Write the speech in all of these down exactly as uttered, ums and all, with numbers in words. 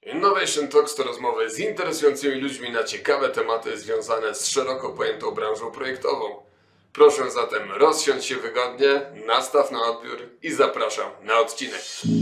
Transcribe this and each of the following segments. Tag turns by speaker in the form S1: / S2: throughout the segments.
S1: Innovation Talks to rozmowy z interesującymi ludźmi na ciekawe tematy związane z szeroko pojętą branżą projektową. Proszę zatem rozsiądź się wygodnie, nastaw na odbiór i zapraszam na odcinek.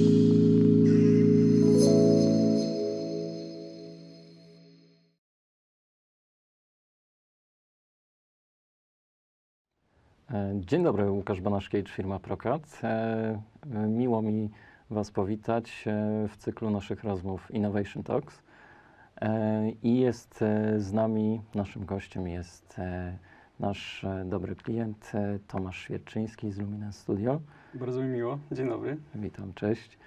S2: Dzień dobry, Łukasz Banaszkiewicz, firma Procat. Miło mi Was powitać w cyklu naszych rozmów Innovation Talks. I jest z nami, naszym gościem jest nasz dobry klient Tomasz Świerczyński z Luminance Studio.
S3: Bardzo mi miło. Dzień dobry.
S2: Witam, cześć.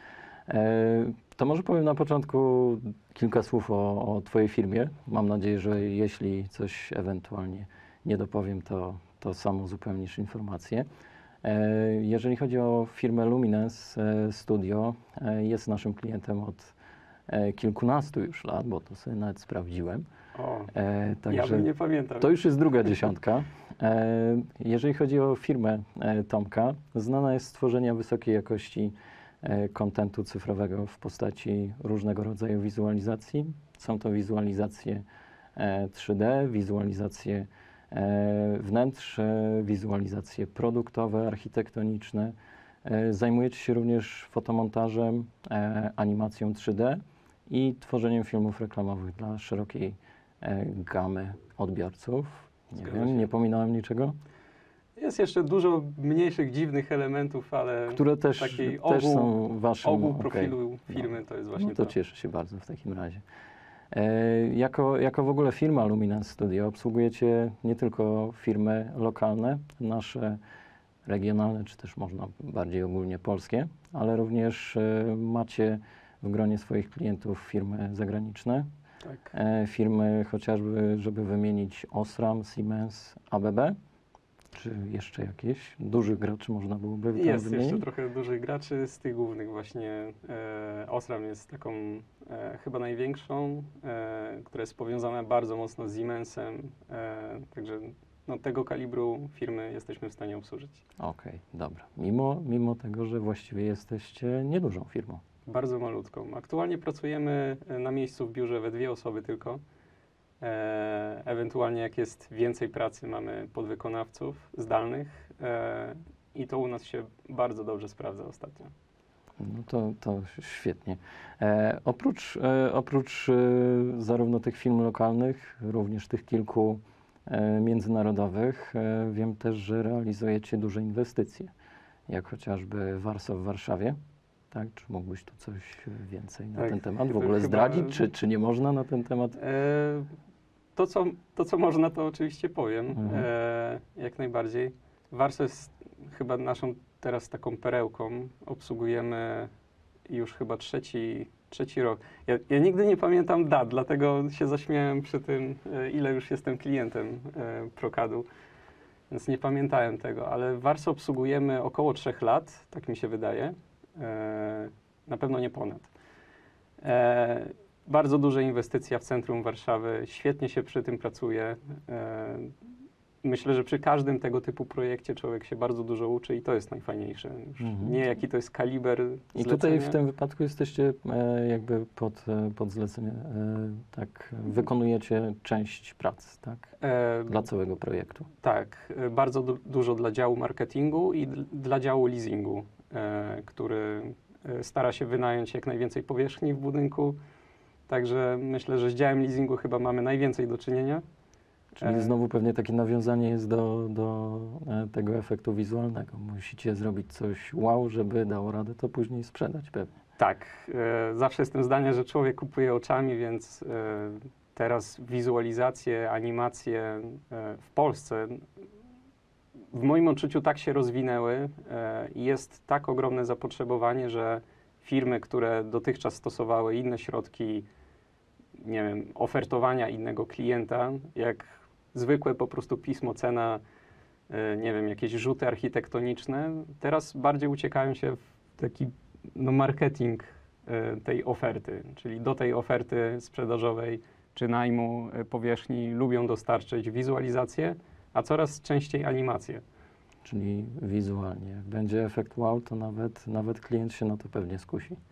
S2: To może powiem na początku kilka słów o, o Twojej firmie. Mam nadzieję, że jeśli coś ewentualnie nie dopowiem, to, to sam uzupełnisz informacje. Jeżeli chodzi o firmę Luminance Studio, jest naszym klientem od kilkunastu już lat, bo to sobie nawet sprawdziłem.
S3: O,
S2: e, także
S3: ja bym nie pamiętam.
S2: To już jest druga dziesiątka. E, jeżeli chodzi o firmę e, Tomka, znana jest z tworzenia wysokiej jakości kontentu cyfrowego w postaci różnego rodzaju wizualizacji. Są to wizualizacje e, trzy D, wizualizacje e, wnętrz, e, wizualizacje produktowe, architektoniczne. E, zajmujecie się również fotomontażem, e, animacją trzy D i tworzeniem filmów reklamowych dla szerokiej e, gamy odbiorców. Nie
S3: Zgadza
S2: wiem,
S3: się.
S2: nie pominąłem niczego.
S3: Jest jeszcze dużo mniejszych, dziwnych elementów, ale
S2: Które też,
S3: taki
S2: też
S3: ogół,
S2: są waszym...
S3: ogół
S2: okej.
S3: profilu firmy to jest właśnie
S2: No to
S3: to.
S2: cieszę się bardzo w takim razie. E, jako, jako w ogóle firma Luminance Studio obsługujecie nie tylko firmy lokalne, nasze regionalne, czy też można bardziej ogólnie polskie, ale również e, macie w gronie swoich klientów firmy zagraniczne,
S3: Tak.
S2: e, firmy chociażby, żeby wymienić Osram, Siemens, A B B, czy jeszcze jakieś dużych graczy można byłoby tam
S3: Jest
S2: wymienić?
S3: jeszcze trochę dużych graczy, z tych głównych właśnie e, Osram jest taką e, chyba największą, e, która jest powiązana bardzo mocno z Siemensem, e, także no, tego kalibru firmy jesteśmy w stanie obsłużyć.
S2: Okej, dobra. Mimo, mimo tego, że właściwie jesteście niedużą firmą.
S3: Bardzo malutką. Aktualnie pracujemy e, na miejscu w biurze we dwie osoby tylko. E, ewentualnie jak jest więcej pracy, mamy podwykonawców zdalnych e, i to u nas się bardzo dobrze sprawdza ostatnio.
S2: No to, to świetnie. E, oprócz e, oprócz e, zarówno tych firm lokalnych, również tych kilku e, międzynarodowych, e, wiem też, że realizujecie duże inwestycje, jak chociażby Warsaw w Warszawie. Tak? Czy mógłbyś tu coś więcej na
S3: Tak,
S2: ten temat w
S3: to
S2: ogóle
S3: chyba-
S2: zdradzić, czy, czy nie można na ten temat?
S3: E, to, co, to, co można, to oczywiście powiem,
S2: Mhm.
S3: e, jak najbardziej. Warsaw jest chyba naszą teraz taką perełką. Obsługujemy już chyba trzeci, trzeci rok. Ja, ja nigdy nie pamiętam dat, dlatego się zaśmiałem przy tym, e, ile już jestem klientem e, Procadu, więc nie pamiętałem tego, ale Warsaw obsługujemy około trzech lat, tak mi się wydaje. E, na pewno nie ponad. E, Bardzo duża inwestycja w centrum Warszawy, świetnie się przy tym pracuje. E, Myślę, że przy każdym tego typu projekcie człowiek się bardzo dużo uczy i to jest najfajniejsze. Już
S2: Mhm.
S3: nie jaki to jest kaliber
S2: I
S3: zlecenia.
S2: tutaj w tym wypadku jesteście e, jakby pod, e, pod zlecenie, e, tak, wykonujecie część prac, tak?
S3: E,
S2: Dla całego projektu.
S3: Tak, e, bardzo du dużo dla działu marketingu i dl- dla działu leasingu, e, który e, stara się wynająć jak najwięcej powierzchni w budynku. Także myślę, że z działem leasingu chyba mamy najwięcej do czynienia.
S2: Czyli
S3: E,
S2: znowu pewnie takie nawiązanie jest do, do e, tego efektu wizualnego. Musicie zrobić coś wow, żeby dało radę to później sprzedać pewnie.
S3: Tak, e, zawsze jestem zdania, że człowiek kupuje oczami, więc e, teraz wizualizacje, animacje e, w Polsce w moim odczuciu tak się rozwinęły e, i jest tak ogromne zapotrzebowanie, że firmy, które dotychczas stosowały inne środki, nie wiem, ofertowania innego klienta, jak zwykłe po prostu pismo, cena, e, nie wiem, jakieś rzuty architektoniczne, teraz bardziej uciekają się w taki no, marketing e, tej oferty, czyli do tej oferty sprzedażowej czy najmu e, powierzchni lubią dostarczyć wizualizację, a coraz częściej animacje.
S2: Czyli wizualnie. Jak będzie efekt wow, to nawet, nawet klient się na to pewnie skusi.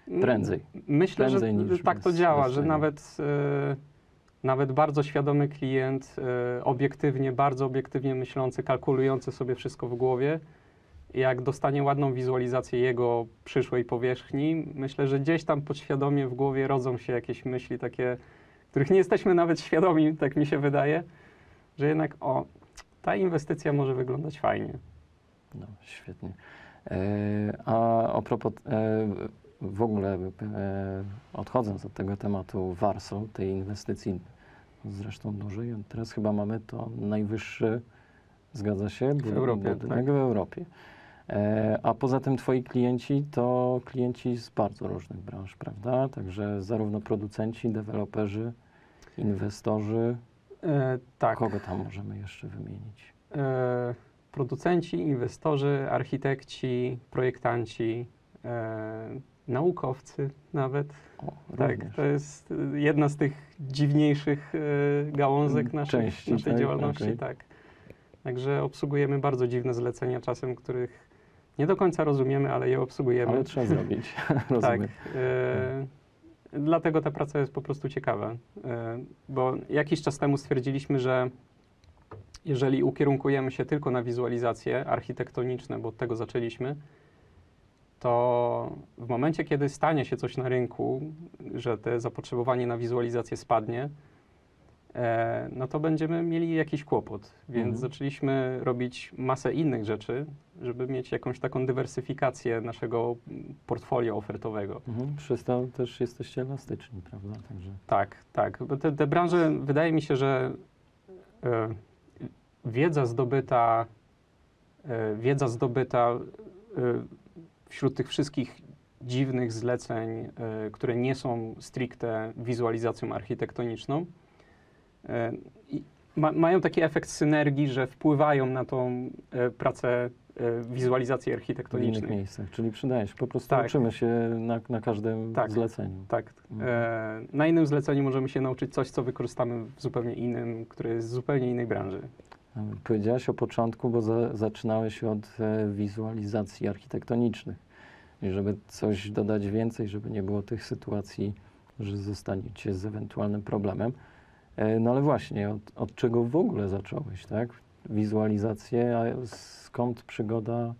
S2: Prędzej.
S3: Myślę,
S2: Prędzej
S3: że
S2: niż
S3: tak to
S2: bez-
S3: działa,
S2: bez
S3: że
S2: tego.
S3: nawet, e, nawet bardzo świadomy klient, e, obiektywnie, bardzo obiektywnie myślący, kalkulujący sobie wszystko w głowie, jak dostanie ładną wizualizację jego przyszłej powierzchni, myślę, że gdzieś tam podświadomie w głowie rodzą się jakieś myśli takie, których nie jesteśmy nawet świadomi, tak mi się wydaje, że jednak o, ta inwestycja może wyglądać fajnie.
S2: No, świetnie. E, a a propos e, w ogóle e, odchodząc od tego tematu Warsaw, tej inwestycji zresztą dużej, teraz chyba mamy to najwyższy, zgadza się,
S3: W Europie,
S2: budynek
S3: tak.
S2: w Europie. E, a poza tym twoi klienci to klienci z bardzo różnych branż, prawda? Także zarówno producenci, deweloperzy, inwestorzy.
S3: E, tak.
S2: Kogo tam możemy jeszcze wymienić?
S3: E, producenci, inwestorzy, architekci, projektanci, e, naukowcy nawet.
S2: O,
S3: Tak,
S2: również.
S3: to jest e, jedna z tych dziwniejszych e, gałązek naszych,
S2: Części,
S3: naszej
S2: tak?
S3: działalności.
S2: Okej.
S3: Tak. Także obsługujemy bardzo dziwne zlecenia czasem, których nie do końca rozumiemy, ale je obsługujemy.
S2: Ale trzeba zrobić,
S3: Tak.
S2: rozumiem.
S3: E, dlatego ta praca jest po prostu ciekawa, e, bo jakiś czas temu stwierdziliśmy, że jeżeli ukierunkujemy się tylko na wizualizacje architektoniczne, bo od tego zaczęliśmy, to w momencie, kiedy stanie się coś na rynku, że te zapotrzebowanie na wizualizację spadnie, e, no to będziemy mieli jakiś kłopot. Więc
S2: Mhm.
S3: zaczęliśmy robić masę innych rzeczy, żeby mieć jakąś taką dywersyfikację naszego portfolio ofertowego.
S2: Mhm. Przez to też jesteście elastyczni, prawda? Także
S3: Tak, tak. Bo te, te branże, wydaje mi się, że e, wiedza zdobyta, e, wiedza zdobyta e, wśród tych wszystkich dziwnych zleceń, e, które nie są stricte wizualizacją architektoniczną, e, i ma, mają taki efekt synergii, że wpływają na tą e, pracę e, wizualizacji
S2: w innych
S3: architektonicznej.
S2: miejscach, czyli przydaje się. Po prostu
S3: Tak.
S2: uczymy się na, na każdym
S3: Tak.
S2: zleceniu.
S3: Tak.
S2: Mhm.
S3: E, na innym zleceniu możemy się nauczyć coś, co wykorzystamy w zupełnie innym, które jest z zupełnie innej branży.
S2: Powiedziałaś o początku, bo za, zaczynałeś od e, wizualizacji architektonicznych. I żeby coś dodać więcej, żeby nie było tych sytuacji, że zostaniecie z ewentualnym problemem. E, no ale właśnie, od, od czego w ogóle zacząłeś, tak? Wizualizację, a skąd przygoda,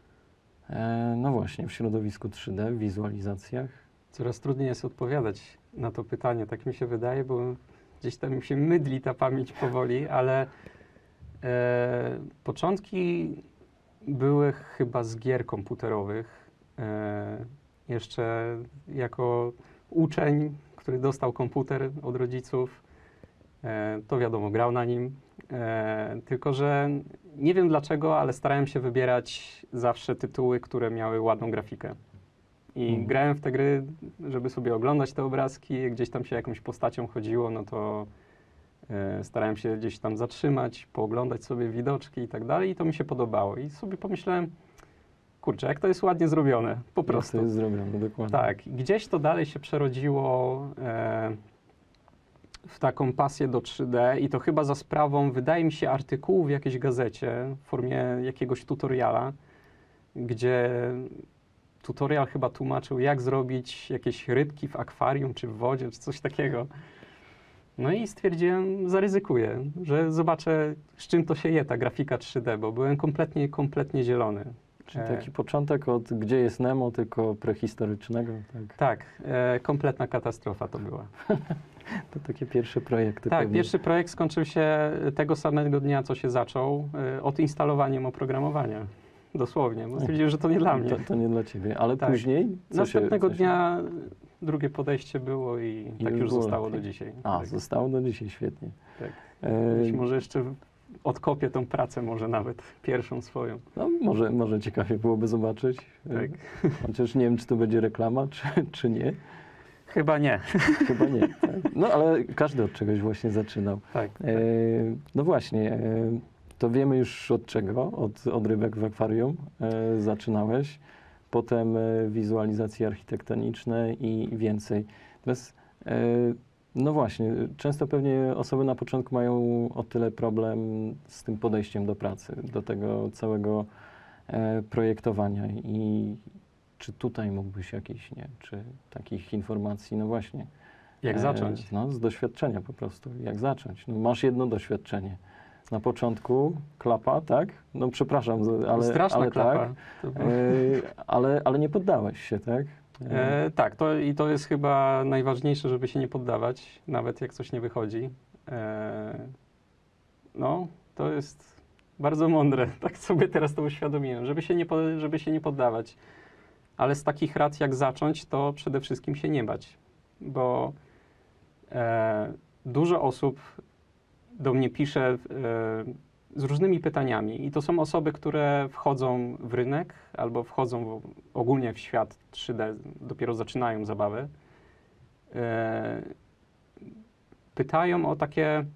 S2: e, no właśnie, w środowisku trzy D, w wizualizacjach?
S3: Coraz trudniej jest odpowiadać na to pytanie, tak mi się wydaje, bo gdzieś tam mi się mydli ta pamięć powoli, ale e, początki były chyba z gier komputerowych. E, jeszcze jako uczeń, który dostał komputer od rodziców, e, to wiadomo, grał na nim. E, tylko że nie wiem dlaczego, ale starałem się wybierać zawsze tytuły, które miały ładną grafikę. I
S2: Mhm.
S3: grałem w te gry, żeby sobie oglądać te obrazki, jak gdzieś tam się jakąś postacią chodziło, no to e, starałem się gdzieś tam zatrzymać, pooglądać sobie widoczki i tak dalej i to mi się podobało. I sobie pomyślałem, kurczę, jak to jest ładnie zrobione, po
S2: Jak to
S3: prostu.
S2: jest zrobione, dokładnie.
S3: Tak, i gdzieś to dalej się przerodziło e, w taką pasję do trzy D i to chyba za sprawą, wydaje mi się, artykułu w jakiejś gazecie w formie jakiegoś tutoriala, gdzie tutorial chyba tłumaczył, jak zrobić jakieś rybki w akwarium, czy w wodzie, czy coś takiego. No i stwierdziłem, zaryzykuję, że zobaczę, z czym to się je, ta grafika trzy D, bo byłem kompletnie, kompletnie zielony.
S2: Czyli
S3: E,
S2: taki początek od Gdzie jest Nemo, tylko prehistorycznego, tak?
S3: Tak, e, kompletna katastrofa to była.
S2: To takie pierwsze projekty.
S3: Tak,
S2: pewnie.
S3: pierwszy projekt skończył się tego samego dnia, co się zaczął, e, odinstalowaniem oprogramowania. Dosłownie, bo stwierdziłem, że to nie dla mnie.
S2: To, to nie dla ciebie, ale
S3: Tak.
S2: później? Co
S3: Następnego
S2: się, co
S3: dnia drugie podejście było i,
S2: I
S3: tak
S2: już
S3: już
S2: było
S3: zostało
S2: lepiej.
S3: do dzisiaj.
S2: Się... A,
S3: tak.
S2: zostało do dzisiaj, świetnie.
S3: Tak.
S2: E,
S3: Być może jeszcze odkopię tą pracę, może nawet pierwszą swoją.
S2: no, może, może ciekawie byłoby zobaczyć.
S3: Tak.
S2: E, chociaż nie wiem, czy to będzie reklama, czy, czy nie.
S3: Chyba nie.
S2: Chyba nie. Tak. No, ale każdy od czegoś właśnie zaczynał.
S3: Tak.
S2: E, no właśnie, e, to wiemy już od czego, od, od rybek w akwarium e, zaczynałeś, potem e, wizualizacje architektoniczne i więcej. Teraz, e, no właśnie, często pewnie osoby na początku mają o tyle problem z tym podejściem do pracy, do tego całego e, projektowania i czy tutaj mógłbyś jakieś, nie, czy takich informacji, no właśnie.
S3: Jak
S2: e,
S3: zacząć?
S2: No, z doświadczenia po prostu, jak zacząć. No, masz jedno doświadczenie. Na początku klapa, tak? No przepraszam, ale,
S3: Straszna
S2: ale
S3: klapa.
S2: tak.
S3: To
S2: E, ale, ale nie poddałeś się, tak?
S3: E, tak, to, i to jest chyba najważniejsze, żeby się nie poddawać, nawet jak coś nie wychodzi. E, no, to jest bardzo mądre, tak sobie teraz to uświadomiłem, żeby się nie, po- żeby się nie poddawać. Ale z takich rad jak zacząć, to przede wszystkim się nie bać, bo e, dużo osób do mnie pisze e, z różnymi pytaniami i to są osoby, które wchodzą w rynek albo wchodzą w, ogólnie w świat trzy D, dopiero zaczynają zabawę. E, pytają o takie,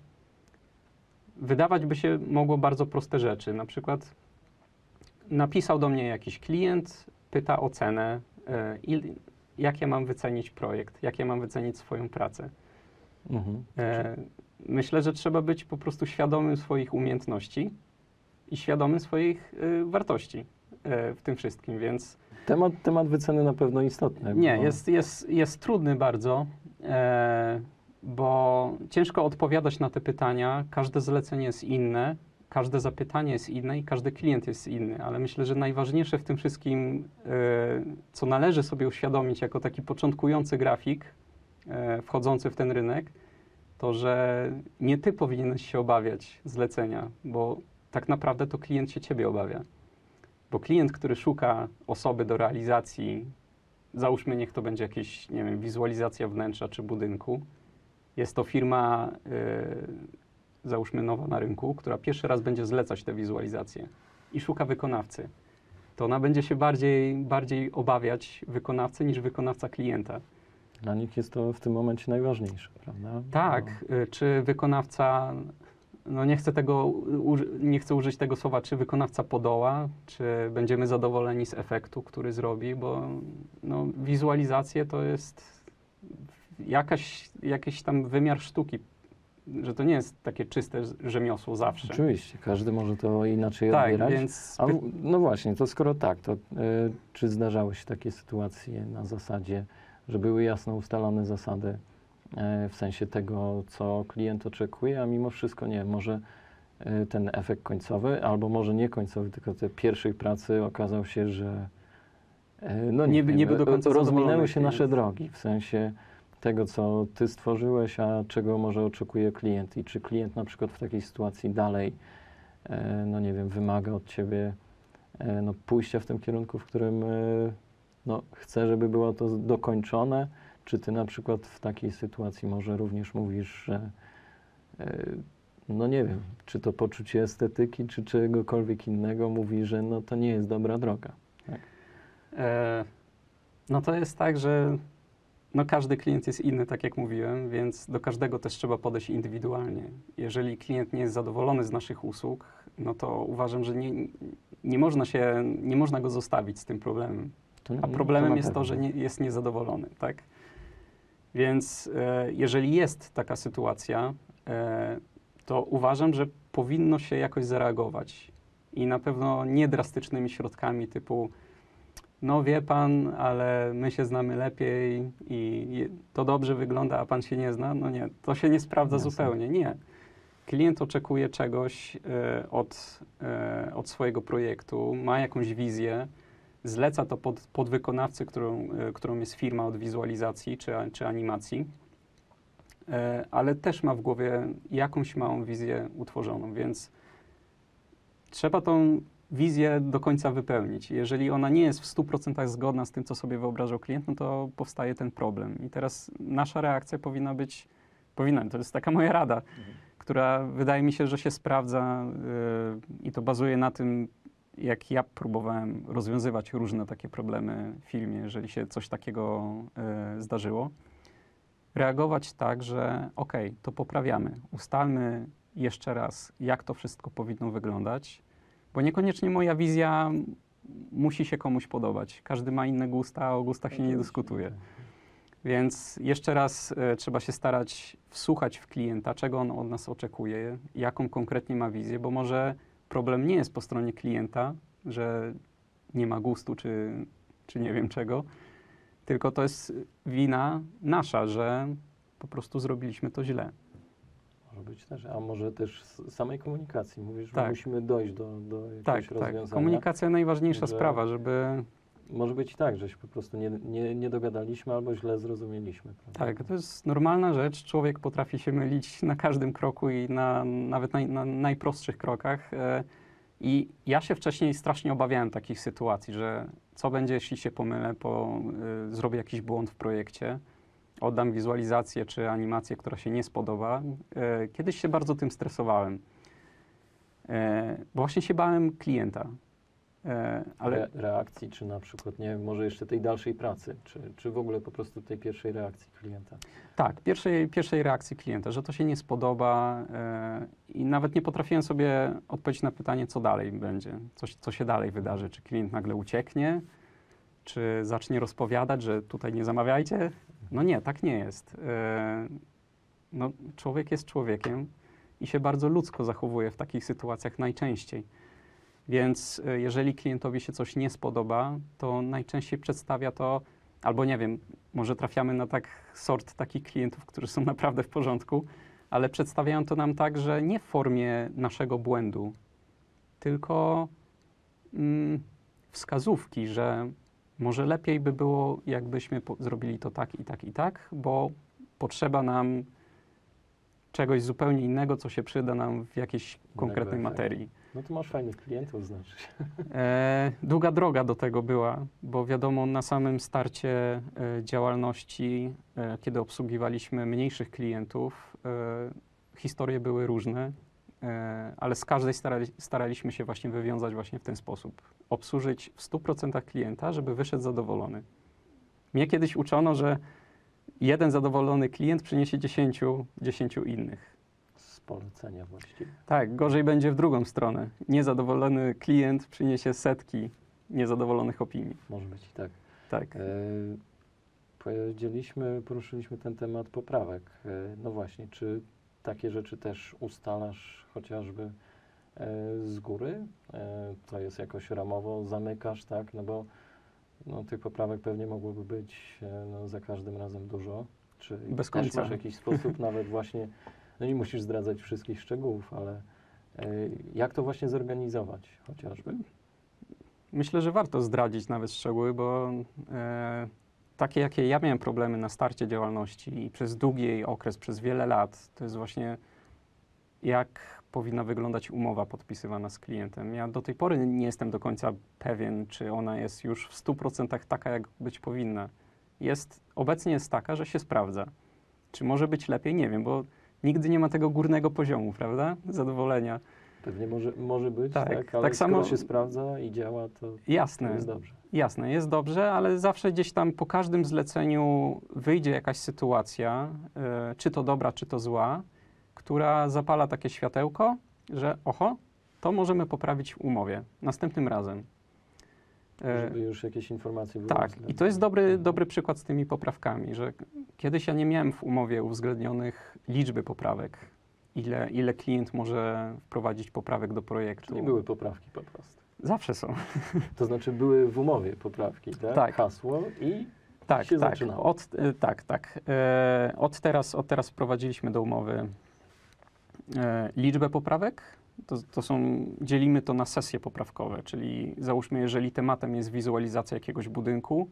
S3: wydawać by się mogło bardzo proste rzeczy. Na przykład napisał do mnie jakiś klient, pyta o cenę, e, il, jak ja mam wycenić projekt, jak ja mam wycenić swoją pracę.
S2: Mhm.
S3: E, myślę, że trzeba być po prostu świadomym swoich umiejętności i świadomym swoich y, wartości e, w tym wszystkim, więc
S2: Temat, temat wyceny na pewno istotny.
S3: nie,
S2: bo-
S3: jest, jest, jest trudny bardzo, e, bo ciężko odpowiadać na te pytania. Każde zlecenie jest inne, każde zapytanie jest inne i każdy klient jest inny, ale myślę, że najważniejsze w tym wszystkim, e, co należy sobie uświadomić jako taki początkujący grafik e, wchodzący w ten rynek, to, że nie ty powinieneś się obawiać zlecenia, bo tak naprawdę to klient się ciebie obawia. Bo klient, który szuka osoby do realizacji, załóżmy, niech to będzie jakieś, nie wiem, wizualizacja wnętrza czy budynku, jest to firma, yy, załóżmy, nowa na rynku, która pierwszy raz będzie zlecać te wizualizacje i szuka wykonawcy, to ona będzie się bardziej, bardziej obawiać wykonawcy niż wykonawca klienta.
S2: Dla nich jest to w tym momencie najważniejsze, prawda?
S3: Tak, y, czy wykonawca, no nie chcę tego, uży- nie chcę użyć tego słowa, czy wykonawca podoła, czy będziemy zadowoleni z efektu, który zrobi, bo no, wizualizacje to jest jakaś, jakiś tam wymiar sztuki, że to nie jest takie czyste rzemiosło zawsze.
S2: Oczywiście, każdy może to inaczej
S3: Tak,
S2: odbierać.
S3: więc
S2: A,
S3: py-
S2: w- no właśnie, to skoro tak, to y, czy zdarzały się takie sytuacje na zasadzie, że były jasno ustalone zasady y, w sensie tego, co klient oczekuje, a mimo wszystko nie, może y, ten efekt końcowy, albo może nie końcowy, tylko tej pierwszej pracy okazał się, że y, no
S3: Nie
S2: nie,
S3: by-
S2: wiem,
S3: nie był do końca
S2: rozminęły
S3: zadowolony
S2: się nasze
S3: klient.
S2: drogi, w sensie tego, co ty stworzyłeś, a czego może oczekuje klient i czy klient na przykład w takiej sytuacji dalej e, no nie wiem, wymaga od ciebie e, no, pójścia w tym kierunku, w którym e, no, chce, żeby było to z- dokończone, czy ty na przykład w takiej sytuacji może również mówisz, że e, no nie wiem, czy to poczucie estetyki, czy czegokolwiek innego mówi, że no to nie jest dobra droga.
S3: E, no to jest tak, że no każdy klient jest inny, tak jak mówiłem, więc do każdego też trzeba podejść indywidualnie. Jeżeli klient nie jest zadowolony z naszych usług, no to uważam, że nie, nie można się, nie można go zostawić z tym problemem.
S2: To,
S3: A
S2: no,
S3: problemem
S2: na
S3: jest to,
S2: pewno.
S3: że nie, jest niezadowolony, tak? Więc e, jeżeli jest taka sytuacja, e, to uważam, że powinno się jakoś zareagować. I na pewno nie drastycznymi środkami typu no wie pan, ale my się znamy lepiej i je- to dobrze wygląda, a pan się nie zna. No nie, to się nie sprawdza
S2: Jasne.
S3: zupełnie. Nie. Klient oczekuje czegoś e, od, e, od swojego projektu, ma jakąś wizję, zleca to pod, pod wykonawcę, którą, e, którą jest firma od wizualizacji czy, a- czy animacji, e, ale też ma w głowie jakąś małą wizję utworzoną, więc trzeba tą wizję do końca wypełnić. Jeżeli ona nie jest w stu procentach zgodna z tym, co sobie wyobrażał klient, no to powstaje ten problem. I teraz nasza reakcja powinna być, powinna, to jest taka moja rada, która wydaje mi się, że się sprawdza yy, i to bazuje na tym, jak ja próbowałem rozwiązywać różne takie problemy w filmie, jeżeli się coś takiego yy, zdarzyło. Reagować tak, że okej, to poprawiamy, ustalmy jeszcze raz, jak to wszystko powinno wyglądać, bo niekoniecznie moja wizja musi się komuś podobać. Każdy ma inne gusta, a o gustach się nie dyskutuje. Więc jeszcze raz e, trzeba się starać wsłuchać w klienta, czego on od nas oczekuje, jaką konkretnie ma wizję, bo może problem nie jest po stronie klienta, że nie ma gustu, czy, czy nie wiem czego, tylko to jest wina nasza, że po prostu zrobiliśmy to źle.
S2: Może być też, a może też z samej komunikacji. Mówisz, że
S3: Tak.
S2: musimy dojść do, do jakiegoś
S3: Tak, tak.
S2: rozwiązania.
S3: Komunikacja najważniejsza
S2: że-
S3: sprawa, żeby...
S2: Może być i tak, że się po prostu nie, nie, nie dogadaliśmy albo źle zrozumieliśmy. Prawda?
S3: Tak, to jest normalna rzecz. Człowiek potrafi się mylić na każdym kroku i na, nawet na, na najprostszych krokach. E, I ja się wcześniej strasznie obawiałem takich sytuacji, że co będzie, jeśli się pomylę, po, y, zrobię jakiś błąd w projekcie, oddam wizualizację czy animację, która się nie spodoba. E, kiedyś się bardzo tym stresowałem, e, bo właśnie się bałem klienta. E, ale
S2: Re, reakcji, czy na przykład, nie wiem, może jeszcze tej dalszej pracy, czy, czy w ogóle po prostu tej pierwszej reakcji klienta.
S3: tak, pierwszej, pierwszej reakcji klienta, że to się nie spodoba e, i nawet nie potrafiłem sobie odpowiedzieć na pytanie, co dalej będzie, co, co się dalej wydarzy. Czy klient nagle ucieknie, czy zacznie rozpowiadać, że tutaj nie zamawiajcie? No nie, tak nie jest. E, no, człowiek jest człowiekiem i się bardzo ludzko zachowuje w takich sytuacjach najczęściej. Więc e, jeżeli klientowi się coś nie spodoba, to najczęściej przedstawia to, albo nie wiem, może trafiamy na tak sort takich klientów, którzy są naprawdę w porządku, ale przedstawiają to nam tak, że nie w formie naszego błędu, tylko mm, wskazówki, że może lepiej by było, jakbyśmy po- zrobili to tak i tak i tak, bo potrzeba nam czegoś zupełnie innego, co się przyda nam w jakiejś konkretnej
S2: efektu.
S3: materii.
S2: No to masz fajnych klientów, znaczy się.
S3: E, długa droga do tego była, bo wiadomo, na samym starcie e, działalności, e, kiedy obsługiwaliśmy mniejszych klientów, e, historie były różne, e, ale z każdej starali, staraliśmy się właśnie wywiązać właśnie w ten sposób. Obsłużyć w stu procentach klienta, żeby wyszedł zadowolony. Mnie kiedyś uczono, że jeden zadowolony klient przyniesie dziesięciu, dziesięciu innych.
S2: Z polecenia właściwie.
S3: Tak, gorzej będzie w drugą stronę. Niezadowolony klient przyniesie setki niezadowolonych opinii.
S2: Może być i tak.
S3: Tak.
S2: E, powiedzieliśmy, poruszyliśmy ten temat poprawek. E, no właśnie, czy takie rzeczy też ustalasz chociażby e, z góry? E, to jest jakoś ramowo, zamykasz, tak? No bo no, tych poprawek pewnie mogłoby być e, no, za każdym razem dużo. Czy
S3: Bez
S2: też
S3: końca.
S2: masz jakiś sposób nawet właśnie, no nie musisz zdradzać wszystkich szczegółów, ale e, jak to właśnie zorganizować chociażby?
S3: Myślę, że warto zdradzić nawet szczegóły, bo e, takie, jakie ja miałem problemy na starcie działalności i przez długi okres, przez wiele lat, to jest właśnie jak powinna wyglądać umowa podpisywana z klientem. Ja do tej pory nie jestem do końca pewien, czy ona jest już w stu procentach taka, jak być powinna. Jest, obecnie jest taka, że się sprawdza. Czy może być lepiej? Nie wiem, bo nigdy nie ma tego górnego poziomu, prawda? Zadowolenia.
S2: Pewnie może, może być,
S3: Tak,
S2: tak, ale
S3: tak
S2: skoro
S3: samo-
S2: się sprawdza i działa, to, to
S3: Jasne.
S2: jest dobrze.
S3: Jasne, jest dobrze, ale zawsze gdzieś tam po każdym zleceniu wyjdzie jakaś sytuacja, y, czy to dobra, czy to zła, która zapala takie światełko, że oho, to możemy poprawić w umowie następnym razem. E,
S2: Żeby już jakieś informacje były
S3: tak, i to jest dobry,
S2: uwzględnione.
S3: dobry przykład z tymi poprawkami, że kiedyś ja nie miałem w umowie uwzględnionych liczby poprawek, ile, ile klient może wprowadzić poprawek do projektu.
S2: Czyli były poprawki po prostu.
S3: Zawsze są.
S2: To znaczy były w umowie poprawki, tak?
S3: Tak.
S2: Hasło i
S3: Tak,
S2: się
S3: tak.
S2: zaczynało.
S3: Od, e, tak, tak. E, od, teraz, od teraz wprowadziliśmy do umowy e, liczbę poprawek. To, to są, dzielimy to na sesje poprawkowe, czyli załóżmy, jeżeli tematem jest wizualizacja jakiegoś budynku,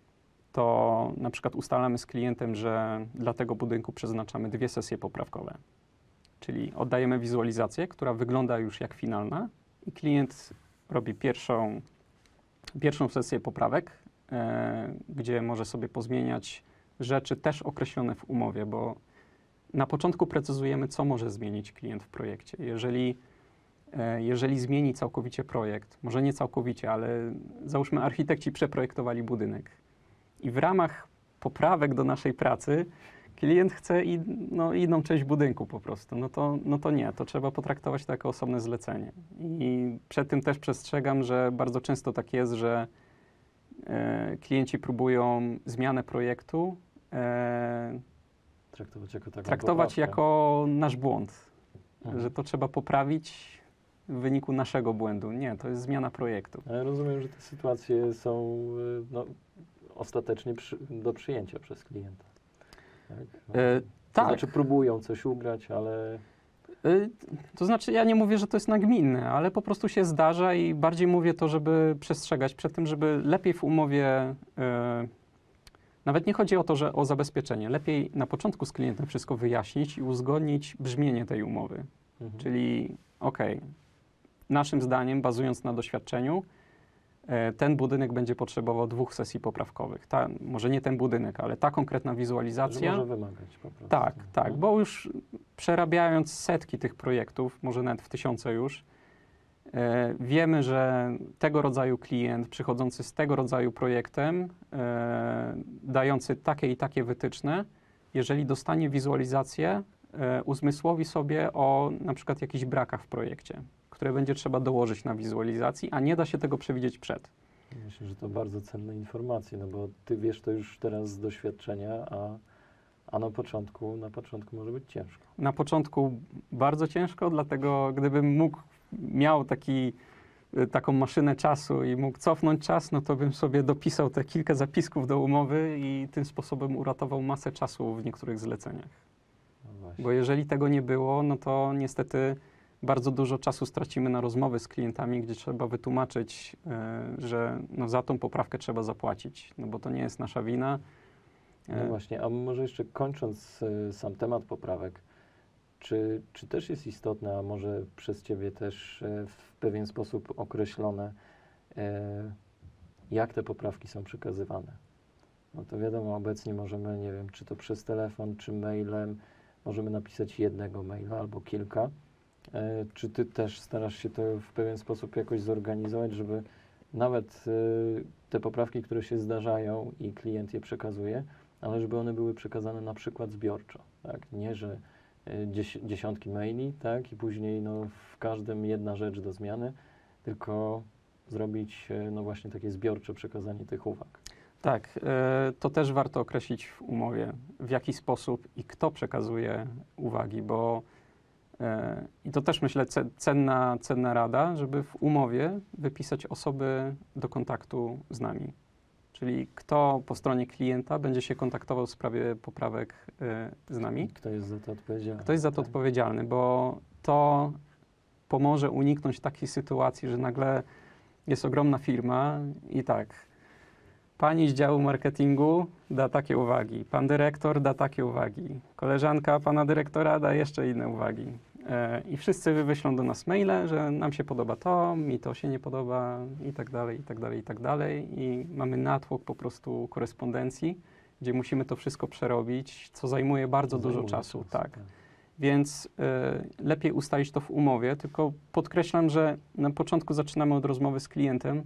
S3: to na przykład ustalamy z klientem, że dla tego budynku przeznaczamy dwie sesje poprawkowe. Czyli oddajemy wizualizację, która wygląda już jak finalna i klient robi pierwszą, pierwszą sesję poprawek, e, gdzie może sobie pozmieniać rzeczy też określone w umowie, bo na początku precyzujemy, co może zmienić klient w projekcie. Jeżeli, e, jeżeli zmieni całkowicie projekt, może nie całkowicie, ale załóżmy architekci przeprojektowali budynek i w ramach poprawek do naszej pracy klient chce i, no, inną część budynku po prostu, no to, no to nie, to trzeba potraktować to jako osobne zlecenie. I przed tym też przestrzegam, że bardzo często tak jest, że e, klienci próbują zmianę projektu e,
S2: traktować jako taką
S3: traktować
S2: poprawkę.
S3: jako nasz błąd,
S2: Mhm.
S3: że to trzeba poprawić, w wyniku naszego błędu. Nie, to jest zmiana projektu.
S2: Ale rozumiem, że te sytuacje są y, no, ostatecznie przy, do przyjęcia przez klienta. Tak? No,
S3: E,
S2: to
S3: tak.
S2: znaczy próbują coś ugrać, ale
S3: Y, To znaczy, ja nie mówię, że to jest nagminne, ale po prostu się zdarza i bardziej mówię to, żeby przestrzegać przed tym, żeby lepiej w umowie, y, nawet nie chodzi o to, że o zabezpieczenie, lepiej na początku z klientem wszystko wyjaśnić i uzgodnić brzmienie tej umowy.
S2: mhm.
S3: Czyli, okej, naszym zdaniem, bazując na doświadczeniu, y, ten budynek będzie potrzebował dwóch sesji poprawkowych. Ta, może nie ten budynek, ale ta konkretna
S2: że
S3: wizualizacja.
S2: może wymagać po prostu.
S3: Tak, tak,
S2: Mhm.
S3: bo już przerabiając setki tych projektów, może nawet w tysiące już, e, wiemy, że tego rodzaju klient przychodzący z tego rodzaju projektem, e, dający takie i takie wytyczne, jeżeli dostanie wizualizację, e, uzmysłowi sobie o na przykład jakichś brakach w projekcie, które będzie trzeba dołożyć na wizualizacji, a nie da się tego przewidzieć przed.
S2: Myślę, że to bardzo cenne informacje, no bo ty wiesz to już teraz z doświadczenia, a, a na początku, na początku może być ciężko.
S3: Na początku bardzo ciężko, dlatego gdybym mógł, miał taki, y, taką maszynę czasu i mógł cofnąć czas, no to bym sobie dopisał te kilka zapisków do umowy i tym sposobem uratował masę czasu w niektórych zleceniach.
S2: No właśnie.
S3: Bo jeżeli tego nie było, no to niestety bardzo dużo czasu stracimy na rozmowy z klientami, gdzie trzeba wytłumaczyć, y, że no za tą poprawkę trzeba zapłacić, no bo to nie jest nasza wina.
S2: No
S3: Y,
S2: właśnie, a może jeszcze kończąc y, sam temat poprawek, czy, czy też jest istotne, a może przez Ciebie też y, w pewien sposób określone, y, jak te poprawki są przekazywane? No to wiadomo, obecnie możemy, nie wiem, czy to przez telefon, czy mailem, możemy napisać jednego maila albo kilka. Y, czy Ty też starasz się to w pewien sposób jakoś zorganizować, żeby nawet y, te poprawki, które się zdarzają i klient je przekazuje, ale żeby one były przekazane na przykład zbiorczo, tak? Nie, że y, dzies dziesiątki maili, tak? I później no, w każdym jedna rzecz do zmiany, tylko zrobić y, no właśnie takie zbiorcze przekazanie tych uwag.
S3: Tak, e, to też warto określić w umowie, w jaki sposób i kto przekazuje uwagi, bo e, i to też myślę ce- cenna, cenna rada, żeby w umowie wypisać osoby do kontaktu z nami. Czyli kto po stronie klienta będzie się kontaktował w sprawie poprawek e, z nami.
S2: I kto jest za to odpowiedzialny?
S3: Kto jest za to
S2: tak?
S3: odpowiedzialny, bo to pomoże uniknąć takiej sytuacji, że nagle jest ogromna firma i tak, pani z działu marketingu da takie uwagi, pan dyrektor da takie uwagi, koleżanka pana dyrektora da jeszcze inne uwagi. E, I wszyscy wyślą do nas maile, że nam się podoba to, mi to się nie podoba i tak dalej, i tak dalej, i tak dalej. I mamy natłok po prostu korespondencji, gdzie musimy to wszystko przerobić, co zajmuje bardzo dużo
S2: Zajmuje
S3: czasu.
S2: czas,
S3: Tak. Więc y, lepiej ustalić to w umowie, tylko podkreślam, że na początku zaczynamy od rozmowy z klientem,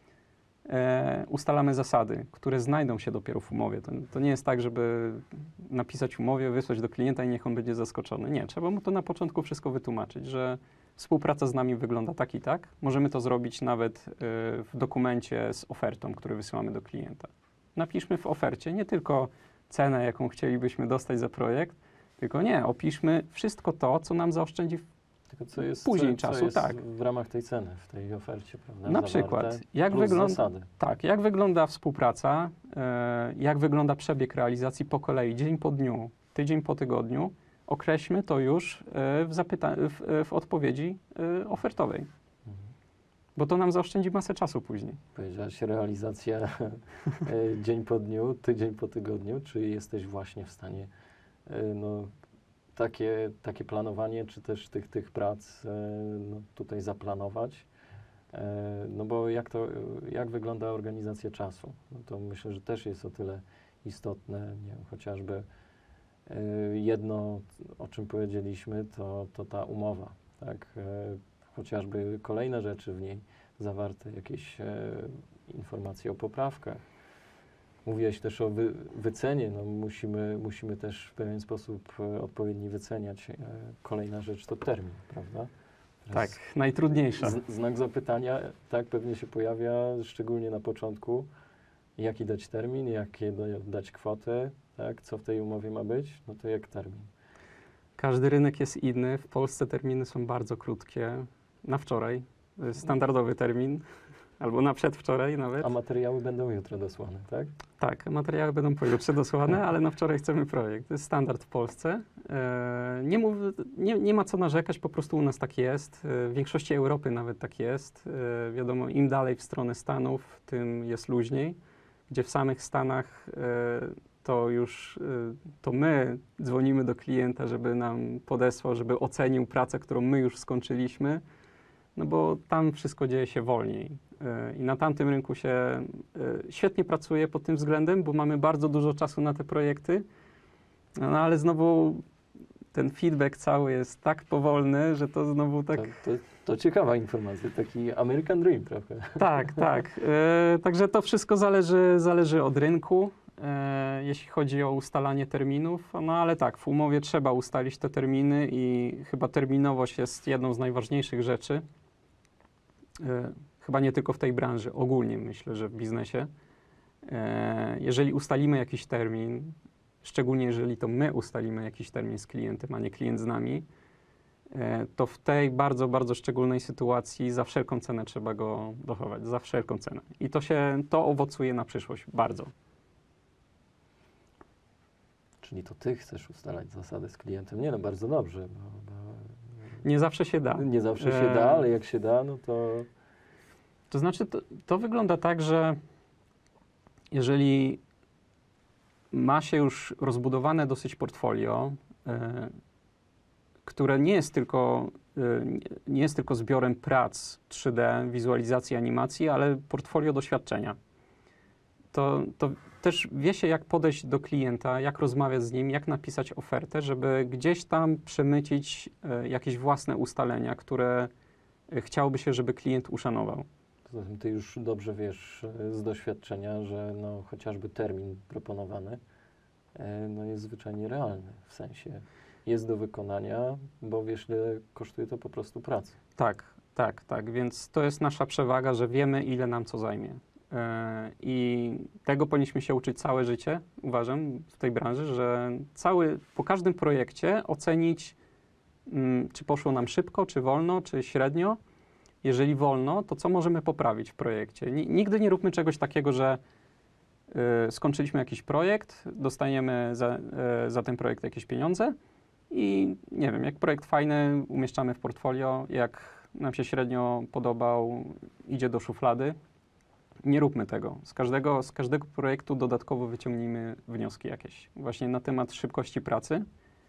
S3: e, ustalamy zasady, które znajdą się dopiero w umowie. To, to nie jest tak, żeby napisać w umowie, wysłać do klienta i niech on będzie zaskoczony. Nie, trzeba mu to na początku wszystko wytłumaczyć, że współpraca z nami wygląda tak i tak. Możemy to zrobić nawet y, w dokumencie z ofertą, który wysyłamy do klienta. Napiszmy w ofercie nie tylko cenę, jaką chcielibyśmy dostać za projekt, tylko nie, opiszmy wszystko to, co nam zaoszczędzi w
S2: Tylko co jest,
S3: później
S2: co, co
S3: czasu,
S2: jest
S3: tak.
S2: w ramach tej ceny, w tej ofercie, prawda?
S3: Na
S2: zawarte,
S3: przykład, jak
S2: plus
S3: wygląda,
S2: zasady.
S3: tak, jak wygląda współpraca, e, jak wygląda przebieg realizacji po kolei, dzień po dniu, tydzień po tygodniu, określmy to już e, w, zapyta- w, w odpowiedzi e, ofertowej,
S2: Mhm.
S3: bo to nam zaoszczędzi masę czasu później.
S2: Powiedziałaś realizacja e, dzień po dniu, tydzień po tygodniu. Czy jesteś właśnie w stanie e, no, takie, takie planowanie, czy też tych, tych prac e, no, tutaj zaplanować? E, no bo jak to, jak wygląda organizacja czasu? No to myślę, że też jest o tyle istotne, nie wiem, chociażby e, jedno, o czym powiedzieliśmy, to, to ta umowa, tak? E, chociażby kolejne rzeczy w niej zawarte, jakieś e, informacje o poprawkach. Mówiłeś też o wy, wycenie, no musimy, musimy też w pewien sposób e, odpowiednio wyceniać. E, kolejna rzecz to termin, prawda? Teraz
S3: Tak, najtrudniejsza.
S2: z, znak zapytania, tak, pewnie się pojawia, szczególnie na początku, jaki dać termin, jakie da, dać kwotę, tak, co w tej umowie ma być, no to jak termin.
S3: Każdy rynek jest inny. W Polsce terminy są bardzo krótkie. na wczoraj. To jest standardowy termin. Albo na przedwczoraj nawet.
S2: A materiały będą jutro dosłane, tak?
S3: Tak, materiały będą pojutrze dosłane, ale na wczoraj chcemy projekt. To jest standard w Polsce. E, nie, mów, nie, nie ma co narzekać, po prostu u nas tak jest. E, w większości Europy nawet tak jest. E, wiadomo, im dalej w stronę Stanów, tym jest luźniej. Gdzie w samych Stanach e, to już e, to my dzwonimy do klienta, żeby nam podesłał, żeby ocenił pracę, którą my już skończyliśmy. No bo tam wszystko dzieje się wolniej. Yy, I na tamtym rynku się yy, świetnie pracuje pod tym względem, bo mamy bardzo dużo czasu na te projekty, no ale znowu ten feedback cały jest tak powolny, że to znowu tak...
S2: To, to, to ciekawa informacja, taki American Dream trochę.
S3: Tak, tak. Yy, także to wszystko zależy, zależy od rynku, yy, jeśli chodzi o ustalanie terminów, no ale tak, w umowie trzeba ustalić te terminy i chyba terminowość jest jedną z najważniejszych rzeczy. E, chyba nie tylko w tej branży, ogólnie myślę, że w biznesie. E, jeżeli ustalimy jakiś termin, szczególnie jeżeli to my ustalimy jakiś termin z klientem, a nie klient z nami, e, to w tej bardzo, bardzo szczególnej sytuacji za wszelką cenę trzeba go dochować, za wszelką cenę. I to się, to owocuje na przyszłość bardzo.
S2: Czyli to ty chcesz ustalać zasady z klientem. Nie no, bardzo dobrze. Bo, bo
S3: Nie zawsze się da.
S2: nie zawsze się
S3: E,
S2: da, ale jak się da, no to...
S3: To znaczy, to, to wygląda tak, że jeżeli ma się już rozbudowane dosyć portfolio, e, które nie jest tylko, e, nie jest tylko zbiorem prac trzy D, wizualizacji, animacji, ale portfolio doświadczenia, to, to też wie się, jak podejść do klienta, jak rozmawiać z nim, jak napisać ofertę, żeby gdzieś tam przemycić e, jakieś własne ustalenia, które e, chciałoby się, żeby klient uszanował.
S2: Poza tym ty już dobrze wiesz e, z doświadczenia, że no, chociażby termin proponowany e, no, jest zwyczajnie realny. W sensie jest do wykonania, bo wiesz, ile kosztuje to po prostu pracy.
S3: Tak, tak, tak. Więc to jest nasza przewaga, że wiemy, ile nam co zajmie. E, I tego powinniśmy się uczyć całe życie, uważam, w tej branży, że cały, po każdym projekcie ocenić, mm, czy poszło nam szybko, czy wolno, czy średnio. Jeżeli wolno, to co możemy poprawić w projekcie? Ni- nigdy nie róbmy czegoś takiego, że y, skończyliśmy jakiś projekt, dostajemy za, y, za ten projekt jakieś pieniądze i nie wiem, jak projekt fajny, umieszczamy w portfolio, jak nam się średnio podobał, idzie do szuflady. Nie róbmy tego. Z każdego, z każdego projektu dodatkowo wyciągnijmy wnioski jakieś. Właśnie na temat szybkości pracy.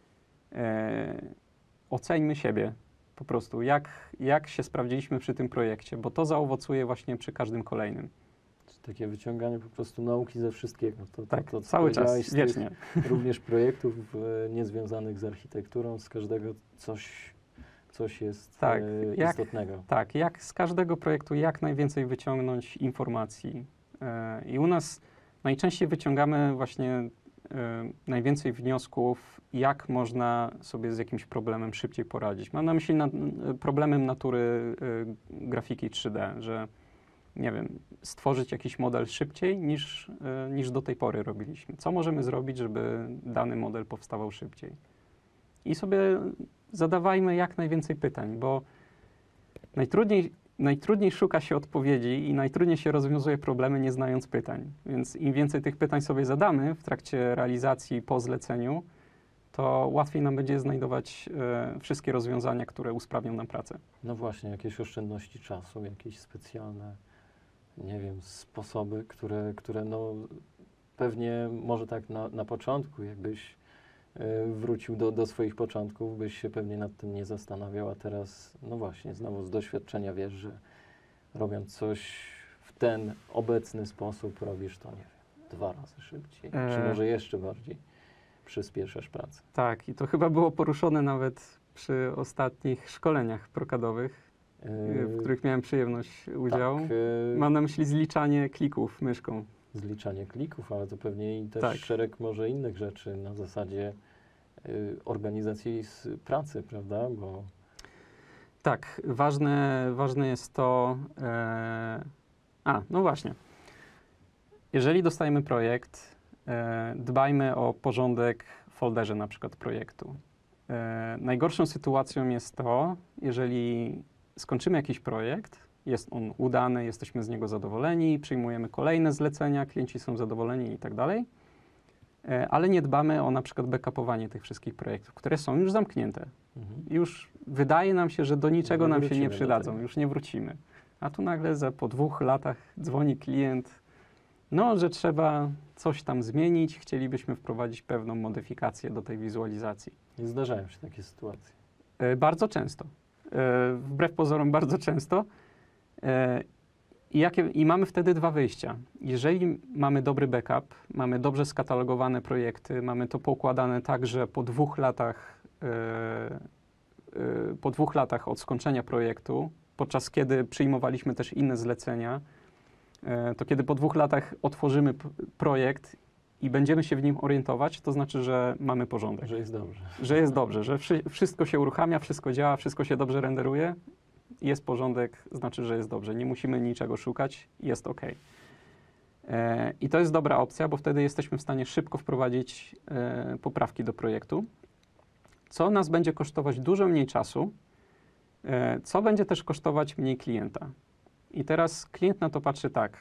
S3: E, oceńmy siebie po prostu, jak, jak się sprawdziliśmy przy tym projekcie, bo to zaowocuje właśnie przy każdym kolejnym.
S2: Takie wyciąganie po prostu nauki ze wszystkiego. To,
S3: Tak,
S2: to, to, co
S3: cały czas,
S2: powiedziałeś, z tych
S3: wiecznie.
S2: również projektów e, niezwiązanych z architekturą, z każdego coś, coś jest
S3: Tak,
S2: e,
S3: jak-
S2: istotnego.
S3: Tak, jak z każdego projektu jak najwięcej wyciągnąć informacji. E, I u nas najczęściej wyciągamy właśnie e, najwięcej wniosków, jak można sobie z jakimś problemem szybciej poradzić. Mam na myśli na, problemem natury e, grafiki trzy D, że nie wiem, stworzyć jakiś model szybciej niż, e, niż do tej pory robiliśmy. Co możemy zrobić, żeby dany model powstawał szybciej? I sobie zadawajmy jak najwięcej pytań, bo najtrudniej, najtrudniej szuka się odpowiedzi i najtrudniej się rozwiązuje problemy, nie znając pytań. Więc im więcej tych pytań sobie zadamy w trakcie realizacji po zleceniu, to łatwiej nam będzie znajdować e, wszystkie rozwiązania, które usprawnią nam pracę.
S2: No właśnie, jakieś oszczędności czasu, jakieś specjalne, nie wiem, sposoby, które, które no pewnie może tak na, na początku, jakbyś e, wrócił do, do swoich początków, byś się pewnie nad tym nie zastanawiał, a teraz, no właśnie, znowu z doświadczenia wiesz, że robiąc coś w ten obecny sposób, robisz to, nie wiem, dwa razy szybciej, czy
S3: E.
S2: może jeszcze bardziej przyspieszasz pracę.
S3: Tak, i to chyba było poruszone nawet przy ostatnich szkoleniach prokadowych,
S2: E,
S3: e, w których miałem przyjemność udziału.
S2: Tak, e,
S3: Mam na myśli zliczanie klików myszką.
S2: zliczanie klików, ale to pewnie i też
S3: Tak.
S2: szereg może innych rzeczy na zasadzie y, organizacji s- pracy, prawda? Bo
S3: Tak, ważne, ważne jest to. E, a, no właśnie. Jeżeli dostajemy projekt, e, dbajmy o porządek w folderze na przykład projektu. E, najgorszą sytuacją jest to, jeżeli skończymy jakiś projekt, jest on udany, jesteśmy z niego zadowoleni, przyjmujemy kolejne zlecenia, klienci są zadowoleni i tak dalej, e, ale nie dbamy o na przykład backupowanie tych wszystkich projektów, które są już zamknięte.
S2: Mhm.
S3: Już wydaje nam się, że do niczego
S2: Nie
S3: nam się
S2: wrócimy
S3: nie
S2: do
S3: przydadzą,
S2: tego.
S3: już nie wrócimy. A tu nagle za po dwóch latach dzwoni klient, no, że trzeba coś tam zmienić, chcielibyśmy wprowadzić pewną modyfikację do tej wizualizacji.
S2: Nie zdarzają się takie sytuacje.
S3: E, Bardzo często. E, Wbrew pozorom bardzo często. E, I, jakie, I mamy wtedy dwa wyjścia. Jeżeli mamy dobry backup, mamy dobrze skatalogowane projekty, mamy to poukładane tak, że po dwóch latach, e, e, po dwóch latach od skończenia projektu, podczas kiedy przyjmowaliśmy też inne zlecenia, e, to kiedy po dwóch latach otworzymy p- projekt i będziemy się w nim orientować, to znaczy, że mamy porządek.
S2: Że jest dobrze.
S3: Że jest dobrze, że wszy- wszystko się uruchamia, wszystko działa, wszystko się dobrze renderuje, jest porządek, znaczy, że jest dobrze. Nie musimy niczego szukać, jest OK. E, I to jest dobra opcja, bo wtedy jesteśmy w stanie szybko wprowadzić e, poprawki do projektu, co nas będzie kosztować dużo mniej czasu, e, co będzie też kosztować mniej klienta. I teraz klient na to patrzy tak.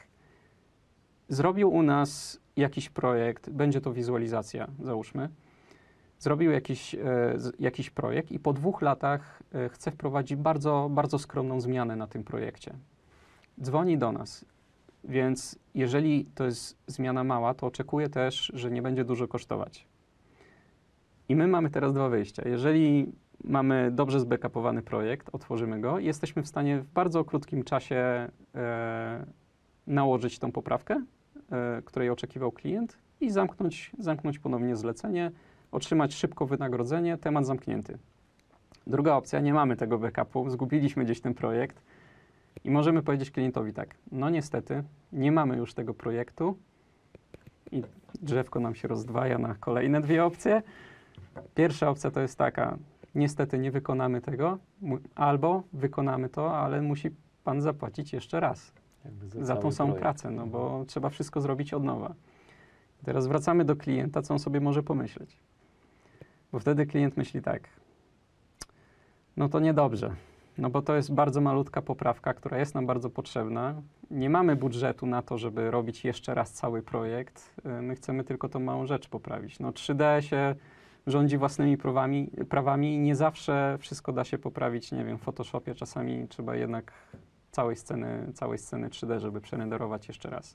S3: Zrobił u nas jakiś projekt, będzie to wizualizacja, załóżmy, zrobił jakiś, e, z, jakiś projekt i po dwóch latach e, chce wprowadzić bardzo, bardzo skromną zmianę na tym projekcie. Dzwoni do nas, więc jeżeli to jest zmiana mała, to oczekuje też, że nie będzie dużo kosztować. I my mamy teraz dwa wyjścia. Jeżeli mamy dobrze zbackupowany projekt, otworzymy go i jesteśmy w stanie w bardzo krótkim czasie e, nałożyć tą poprawkę, e, której oczekiwał klient i zamknąć, zamknąć ponownie zlecenie, otrzymać szybko wynagrodzenie, temat zamknięty. Druga opcja, nie mamy tego backupu, zgubiliśmy gdzieś ten projekt i możemy powiedzieć klientowi tak, no niestety, nie mamy już tego projektu i drzewko nam się rozdwaja na kolejne dwie opcje. Pierwsza opcja to jest taka, niestety nie wykonamy tego, mu- albo wykonamy to, ale musi pan zapłacić jeszcze raz
S2: Jakby
S3: za
S2: cały
S3: tą samą
S2: projekt.
S3: pracę, no
S2: Mhm.
S3: bo trzeba wszystko zrobić od nowa. Teraz wracamy do klienta, co on sobie może pomyśleć. Bo wtedy klient myśli tak, no to niedobrze, no bo to jest bardzo malutka poprawka, która jest nam bardzo potrzebna. Nie mamy budżetu na to, żeby robić jeszcze raz cały projekt. Y, My chcemy tylko tą małą rzecz poprawić. No trzy D się rządzi własnymi prawami, prawami i nie zawsze wszystko da się poprawić, nie wiem, w Photoshopie. Czasami trzeba jednak całej sceny, całej sceny trzy D, żeby przerenderować jeszcze raz.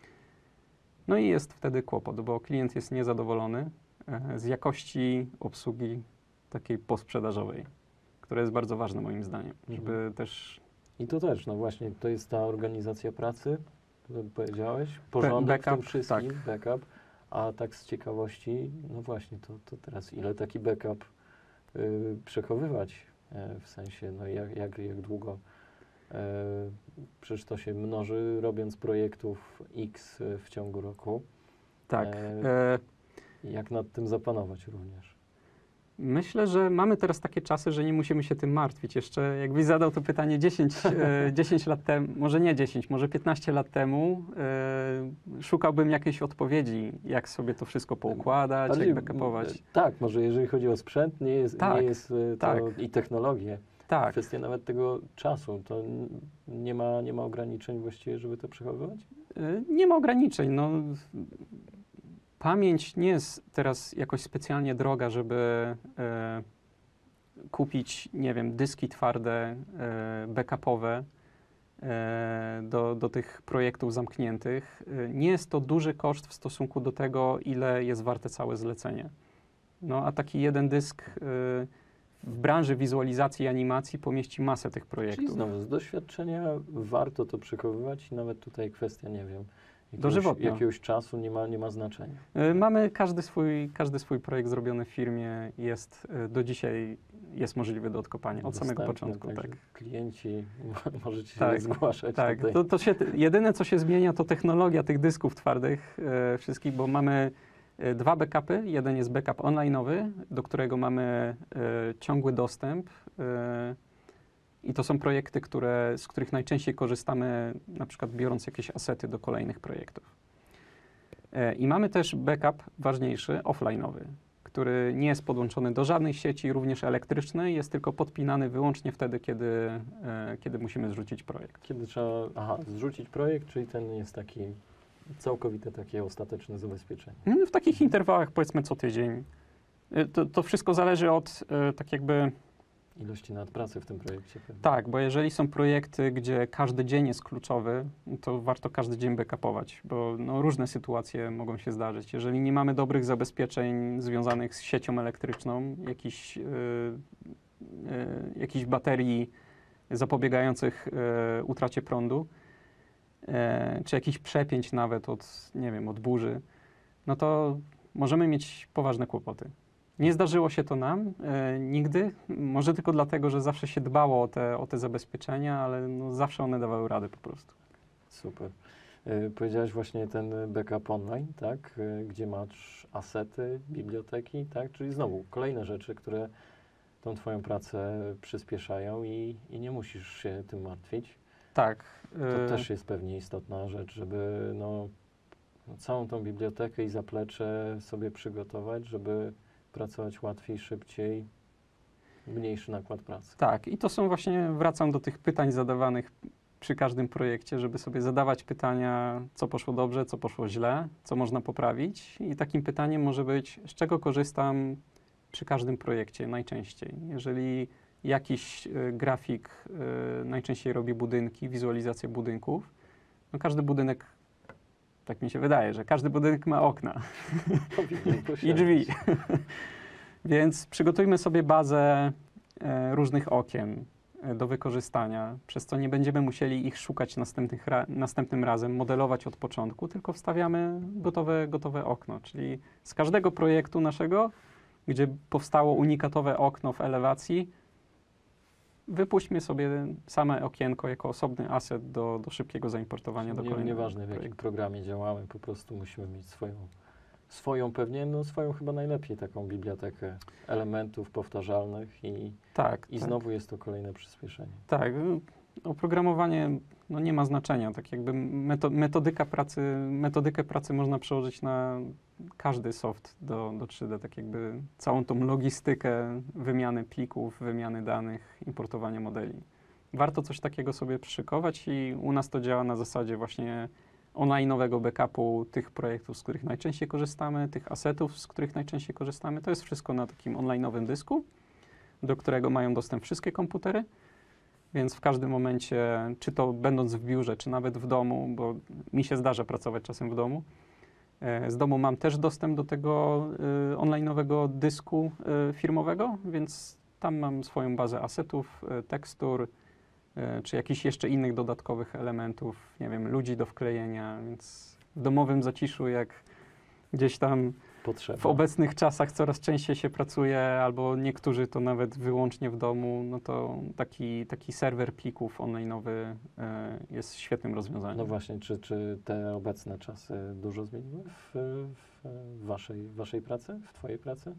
S3: No i jest wtedy kłopot, bo klient jest niezadowolony e, z jakości obsługi takiej posprzedażowej, która jest bardzo ważna moim zdaniem, żeby
S2: Mhm.
S3: też
S2: I to też, no właśnie, to jest ta organizacja pracy, którą powiedziałeś, porządek w tym
S3: backup,
S2: wszystkim,
S3: tak.
S2: backup, a tak z ciekawości, no właśnie, to, to teraz ile taki backup y, przechowywać, e, w sensie, no jak, jak, jak długo, e, przecież to się mnoży, robiąc projektów X w ciągu roku,
S3: tak.
S2: E,
S3: E,
S2: jak nad tym zapanować również.
S3: Myślę, że mamy teraz takie czasy, że nie musimy się tym martwić. Jeszcze jakbyś zadał to pytanie dziesięć, e, dziesięć lat temu, może nie dziesięć, może piętnaście lat temu, e, szukałbym jakiejś odpowiedzi, jak sobie to wszystko poukładać,
S2: Bardziej,
S3: jak backupować.
S2: m, Tak, może jeżeli chodzi o sprzęt, nie jest,
S3: Tak,
S2: nie jest y, to
S3: tak.
S2: i technologię.
S3: Tak,
S2: Kwestia nawet tego czasu, to n- nie ma, nie ma ograniczeń właściwie, żeby to przechowywać?
S3: e, nie ma ograniczeń. No, pamięć nie jest teraz jakoś specjalnie droga, żeby e, kupić, nie wiem, dyski twarde, e, backupowe e, do, do tych projektów zamkniętych. E, nie jest to duży koszt w stosunku do tego, ile jest warte całe zlecenie. No a taki jeden dysk e, w branży wizualizacji i animacji pomieści masę tych
S2: Czyli
S3: projektów.
S2: znowu, z doświadczenia warto to przechowywać i nawet tutaj kwestia, nie wiem, jakiegoś,
S3: Dożywotna.
S2: jakiegoś czasu nie ma, nie ma znaczenia.
S3: E, Mamy każdy swój, każdy swój projekt zrobiony w firmie, jest e, do dzisiaj jest możliwy do odkopania, od samego
S2: Dostępne,
S3: początku.
S2: także
S3: Tak.
S2: Klienci, możecie się
S3: Tak,
S2: zgłaszać
S3: Tak,
S2: tutaj.
S3: to, to się, jedyne co się zmienia to technologia tych dysków twardych e, wszystkich, bo mamy e, dwa backupy. Jeden jest backup online'owy, do którego mamy e, ciągły dostęp e, i to są projekty, które, z których najczęściej korzystamy, na przykład biorąc jakieś asety do kolejnych projektów. E, I mamy też backup ważniejszy, offline'owy, który nie jest podłączony do żadnej sieci, również elektrycznej, jest tylko podpinany wyłącznie wtedy, kiedy, e, kiedy musimy zrzucić projekt.
S2: Kiedy trzeba, aha, zrzucić projekt, czyli ten jest taki całkowite takie ostateczne zabezpieczenie.
S3: No, w takich interwałach powiedzmy co tydzień. E, To, to wszystko zależy od e, tak jakby,
S2: Ilości nadpracy w tym projekcie pewnie.
S3: tak, bo jeżeli są projekty, gdzie każdy dzień jest kluczowy, to warto każdy dzień backupować, bo no, różne sytuacje mogą się zdarzyć. Jeżeli nie mamy dobrych zabezpieczeń związanych z siecią elektryczną, jakichś, yy, yy, jakichś baterii zapobiegających yy, utracie prądu, yy, czy jakichś przepięć nawet od, nie wiem, od burzy, no to możemy mieć poważne kłopoty. Nie zdarzyło się to nam e, nigdy, może tylko dlatego, że zawsze się dbało o te, o te zabezpieczenia, ale no zawsze one dawały radę po prostu.
S2: Super. Y, powiedziałeś właśnie ten backup online, tak? Y, gdzie masz asety, biblioteki, tak? Czyli znowu kolejne rzeczy, które tą twoją pracę przyspieszają i, i nie musisz się tym martwić.
S3: Tak.
S2: To
S3: e,
S2: też jest pewnie istotna rzecz, żeby no, no, całą tą bibliotekę i zaplecze sobie przygotować, żeby pracować łatwiej, szybciej, mniejszy nakład pracy.
S3: Tak, i to są właśnie, wracam do tych pytań zadawanych przy każdym projekcie, żeby sobie zadawać pytania, co poszło dobrze, co poszło źle, co można poprawić. I takim pytaniem może być, z czego korzystam przy każdym projekcie najczęściej. Jeżeli jakiś y, grafik y, najczęściej robi budynki, wizualizację budynków, no każdy budynek, tak mi się wydaje, że każdy budynek ma okna
S2: Powinien
S3: i
S2: posiadać.
S3: drzwi. Więc przygotujmy sobie bazę e, różnych okien e, do wykorzystania, przez co nie będziemy musieli ich szukać następnych ra następnym razem, modelować od początku, tylko wstawiamy gotowe, gotowe okno. Czyli z każdego projektu naszego, gdzie powstało unikatowe okno w elewacji, wypuśćmy sobie same okienko jako osobny aset do, do szybkiego zaimportowania do
S2: Nie,
S3: kolejnego
S2: nieważne w jakim
S3: projektu.
S2: programie działamy, po prostu musimy mieć swoją, swoją pewnie, no swoją chyba najlepiej taką bibliotekę elementów powtarzalnych i,
S3: Tak,
S2: i
S3: tak.
S2: znowu jest to kolejne przyspieszenie.
S3: Tak, y, oprogramowanie no, nie ma znaczenia. Tak jakby meto metodyka pracy, metodykę pracy można przełożyć na każdy soft do, do trzy D, tak jakby całą tą logistykę wymiany plików, wymiany danych, importowania modeli. Warto coś takiego sobie przyszykować i u nas to działa na zasadzie właśnie online'owego backupu tych projektów, z których najczęściej korzystamy, tych asetów, z których najczęściej korzystamy. To jest wszystko na takim online'owym dysku, do którego mają dostęp wszystkie komputery. Więc w każdym momencie, czy to będąc w biurze, czy nawet w domu, bo mi się zdarza pracować czasem w domu, e, z domu mam też dostęp do tego e, online'owego dysku e, firmowego, więc tam mam swoją bazę asetów, e, tekstur, e, czy jakichś jeszcze innych dodatkowych elementów, nie wiem, ludzi do wklejenia, więc w domowym zaciszu, jak gdzieś tam
S2: Potrzeba.
S3: w obecnych czasach coraz częściej się pracuje, albo niektórzy to nawet wyłącznie w domu, no to taki, taki serwer plików online'owy e, jest świetnym rozwiązaniem.
S2: No właśnie, czy, czy te obecne czasy dużo zmieniły w, w, w waszej, w waszej pracy, w twojej pracy?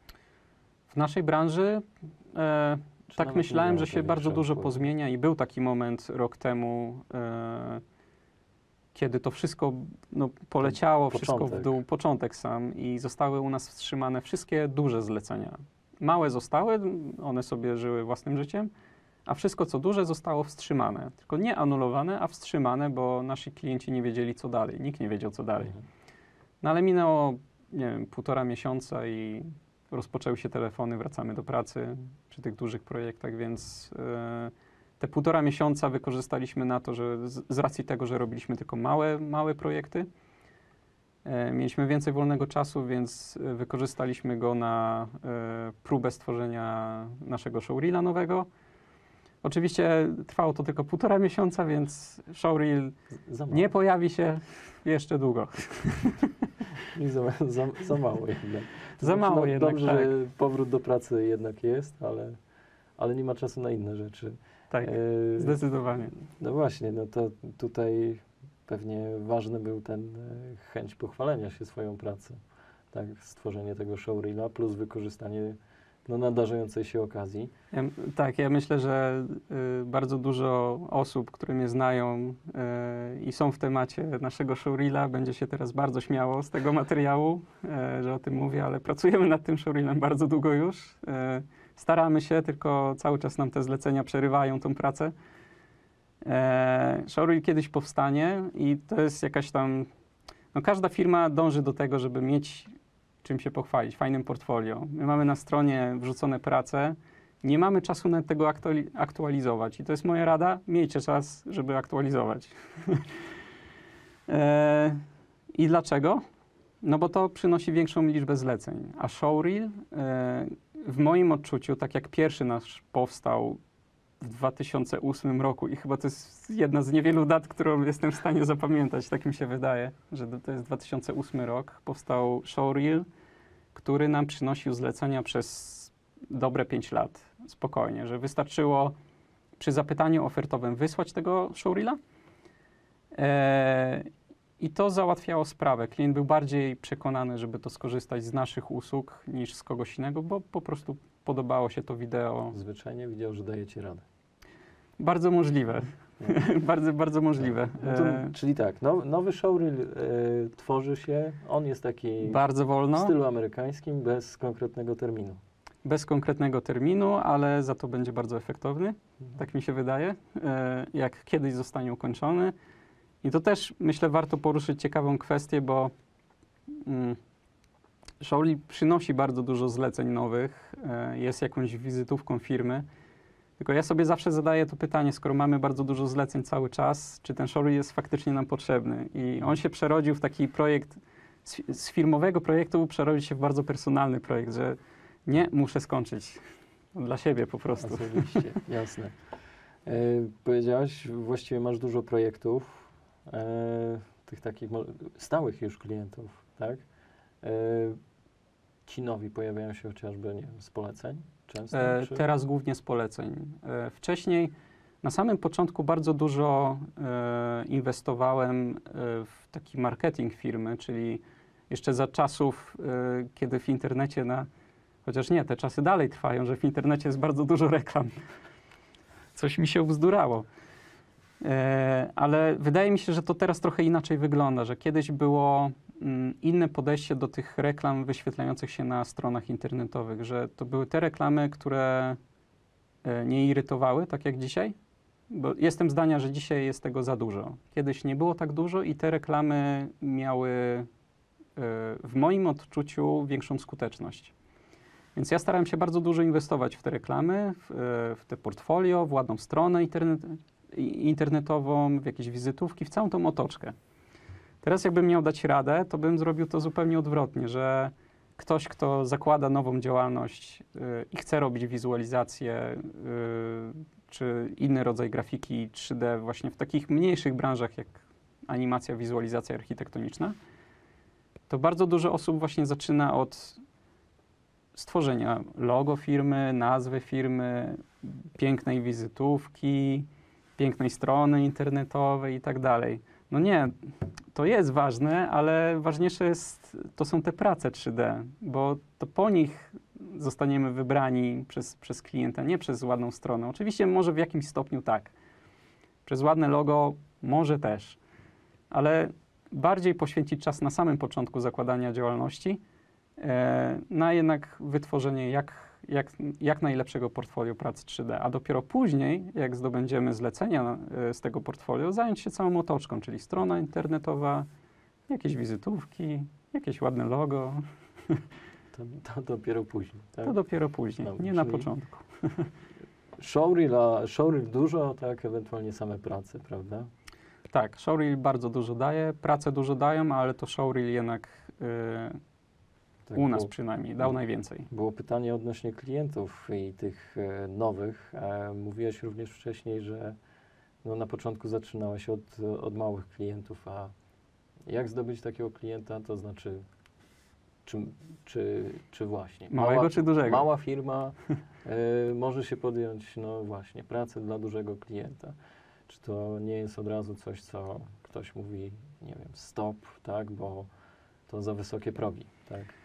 S3: W naszej branży e,
S2: Czy
S3: tak
S2: nawet
S3: myślałem,
S2: nie
S3: że
S2: miało
S3: się
S2: to
S3: bardzo
S2: większego
S3: dużo
S2: wpływu?
S3: pozmienia i był taki moment rok temu, e, kiedy to wszystko no, poleciało,
S2: Ten
S3: wszystko w
S2: początek.
S3: dół, początek sam i zostały u nas wstrzymane wszystkie duże zlecenia. Małe zostały, one sobie żyły własnym życiem, a wszystko co duże zostało wstrzymane. Tylko nie anulowane, a wstrzymane, bo nasi klienci nie wiedzieli co dalej, nikt nie wiedział co dalej.
S2: Mhm.
S3: No ale minęło, nie wiem, półtora miesiąca i rozpoczęły się telefony, wracamy do pracy przy tych dużych projektach, więc e, te półtora miesiąca wykorzystaliśmy na to, że z, z racji tego, że robiliśmy tylko małe, małe projekty, e, mieliśmy więcej wolnego czasu, więc e, wykorzystaliśmy go na e, próbę stworzenia naszego showreela nowego. Oczywiście trwało to tylko półtora miesiąca, więc showreel
S2: Za mało.
S3: nie pojawi się jeszcze długo.
S2: I za, za, za mało jednak. To
S3: Za
S2: znaczy,
S3: mało
S2: no,
S3: jednak,
S2: dobrze,
S3: tak.
S2: że powrót do pracy jednak jest, ale, ale nie ma czasu na inne rzeczy.
S3: Tak,
S2: E,
S3: zdecydowanie.
S2: No właśnie, no to tutaj pewnie ważny był ten e, chęć pochwalenia się swoją pracą. Tak, stworzenie tego showreela plus wykorzystanie no, nadarzającej się okazji.
S3: Ja, tak, ja myślę, że y, bardzo dużo osób, które mnie znają y, i są w temacie naszego showreela, będzie się teraz bardzo śmiało z tego materiału, y, że o tym mówię, ale pracujemy nad tym showreelem bardzo długo już. Y, staramy się, tylko cały czas nam te zlecenia przerywają tą pracę. E, showreel kiedyś powstanie i to jest jakaś tam... No każda firma dąży do tego, żeby mieć czym się pochwalić, fajnym portfolio. My mamy na stronie wrzucone prace, nie mamy czasu na tego aktuali- aktualizować. I to jest moja rada, miejcie czas, żeby aktualizować. e, I dlaczego? No bo to przynosi większą liczbę zleceń. A showreel e, w moim odczuciu, tak jak pierwszy nasz powstał w dwa tysiące ósmym roku i chyba to jest jedna z niewielu dat, którą jestem w stanie zapamiętać, tak mi się wydaje, że to jest dwa tysiące ósmy rok, powstał showreel, który nam przynosił zlecenia przez dobre pięć lat, spokojnie, że wystarczyło przy zapytaniu ofertowym wysłać tego showreela e, i to załatwiało sprawę. Klient był bardziej przekonany, żeby to skorzystać z naszych usług niż z kogoś innego, bo po prostu podobało się to wideo.
S2: Zwyczajnie widział, że dajecie radę.
S3: Bardzo możliwe. bardzo, bardzo możliwe.
S2: No to,
S3: E,
S2: czyli tak, now, nowy showreel e, tworzy się, on jest taki
S3: bardzo
S2: w
S3: wolno,
S2: stylu amerykańskim, bez konkretnego terminu.
S3: bez konkretnego terminu, ale za to będzie bardzo efektowny,
S2: Mhm.
S3: tak mi się wydaje, e, jak kiedyś zostanie ukończony. I to też, myślę, warto poruszyć ciekawą kwestię, bo mm, showreel przynosi bardzo dużo zleceń nowych, e, jest jakąś wizytówką firmy. Tylko ja sobie zawsze zadaję to pytanie, skoro mamy bardzo dużo zleceń cały czas, czy ten showreel jest faktycznie nam potrzebny? I on się przerodził w taki projekt, z, z firmowego projektu przerodził się w bardzo personalny projekt, że nie, muszę skończyć. Dla siebie po prostu.
S2: Oczywiście, jasne. E, powiedziałaś, właściwie masz dużo projektów, e, tych takich mo- stałych już klientów, tak? E, ci nowi pojawiają się chociażby, nie wiem, z poleceń często?
S3: E,
S2: czy...
S3: teraz głównie z poleceń. E, wcześniej, na samym początku bardzo dużo e, inwestowałem e, w taki marketing firmy, czyli jeszcze za czasów, e, kiedy w internecie na... Chociaż nie, te czasy dalej trwają, że w internecie jest bardzo dużo reklam. Coś mi się ubzdurało. E, ale wydaje mi się, że to teraz trochę inaczej wygląda, że kiedyś było mm, inne podejście do tych reklam wyświetlających się na stronach internetowych, że to były te reklamy, które e, nie irytowały, tak jak dzisiaj, bo jestem zdania, że dzisiaj jest tego za dużo. Kiedyś nie było tak dużo i te reklamy miały e, w moim odczuciu większą skuteczność. Więc ja starałem się bardzo dużo inwestować w te reklamy, w, w te portfolio, w ładną stronę internet, internetową, w jakieś wizytówki, w całą tą otoczkę. Teraz jakbym miał dać radę, to bym zrobił to zupełnie odwrotnie, że ktoś, kto zakłada nową działalność y, i chce robić wizualizację y, czy inny rodzaj grafiki trzy D właśnie w takich mniejszych branżach jak animacja, wizualizacja architektoniczna, to bardzo dużo osób właśnie zaczyna od stworzenia logo firmy, nazwy firmy, pięknej wizytówki, pięknej strony internetowej i tak dalej. No nie, to jest ważne, ale ważniejsze jest, to są te prace trzy D, bo to po nich zostaniemy wybrani przez, przez klienta, nie przez ładną stronę. Oczywiście może w jakimś stopniu tak. Przez ładne logo może też, ale bardziej poświęcić czas na samym początku zakładania działalności, na jednak wytworzenie jak, jak, jak najlepszego portfolio prac trzy D, a dopiero później, jak zdobędziemy zlecenia z tego portfolio, zająć się całą otoczką, czyli strona internetowa, jakieś wizytówki, jakieś ładne logo.
S2: To, to dopiero później, tak?
S3: To dopiero później,
S2: Dobra,
S3: nie na
S2: czyli
S3: początku.
S2: Showreel, a showreel dużo, tak, ewentualnie same prace, prawda?
S3: Tak, showreel bardzo dużo daje, prace dużo dają, ale to showreel jednak yy,
S2: Tak,
S3: u nas
S2: było,
S3: przynajmniej dał najwięcej.
S2: było pytanie odnośnie klientów i tych e, nowych. E, mówiłeś również wcześniej, że no, na początku zaczynałeś od, od małych klientów, a jak zdobyć takiego klienta, to znaczy czy, czy, czy właśnie
S3: Małego
S2: mała,
S3: czy dużego?
S2: Mała firma e, może się podjąć, no właśnie, pracę dla dużego klienta. Czy to nie jest od razu coś, co ktoś mówi, nie wiem, stop, tak, bo to za wysokie progi, tak?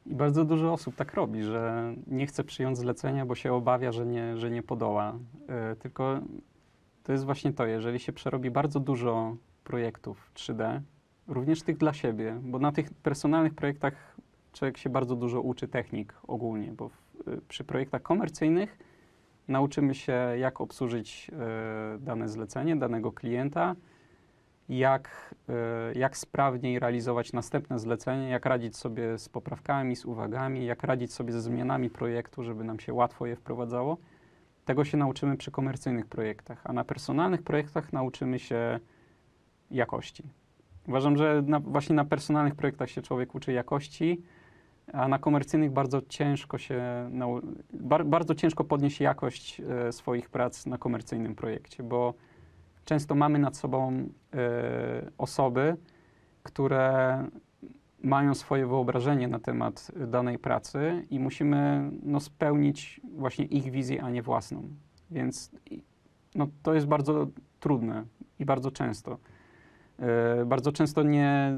S3: I bardzo dużo osób tak robi, że nie chce przyjąć zlecenia, bo się obawia, że nie, że nie podoła. Yy, tylko to jest właśnie to, jeżeli się przerobi bardzo dużo projektów trzy D, również tych dla siebie, bo na tych personalnych projektach człowiek się bardzo dużo uczy technik ogólnie, bo w, y, przy projektach komercyjnych nauczymy się, jak obsłużyć y, dane zlecenie, danego klienta, jak, y, jak sprawniej realizować następne zlecenie, jak radzić sobie z poprawkami, z uwagami, jak radzić sobie ze zmianami projektu, żeby nam się łatwo je wprowadzało. Tego się nauczymy przy komercyjnych projektach, a na personalnych projektach nauczymy się jakości. Uważam, że na, właśnie na personalnych projektach się człowiek uczy jakości, a na komercyjnych bardzo ciężko się, nau- bar, bardzo ciężko podnieść jakość e, swoich prac na komercyjnym projekcie, bo często mamy nad sobą e, osoby, które mają swoje wyobrażenie na temat danej pracy i musimy no, spełnić właśnie ich wizję, a nie własną. Więc no, to jest bardzo trudne i bardzo często. Yy, bardzo często nie,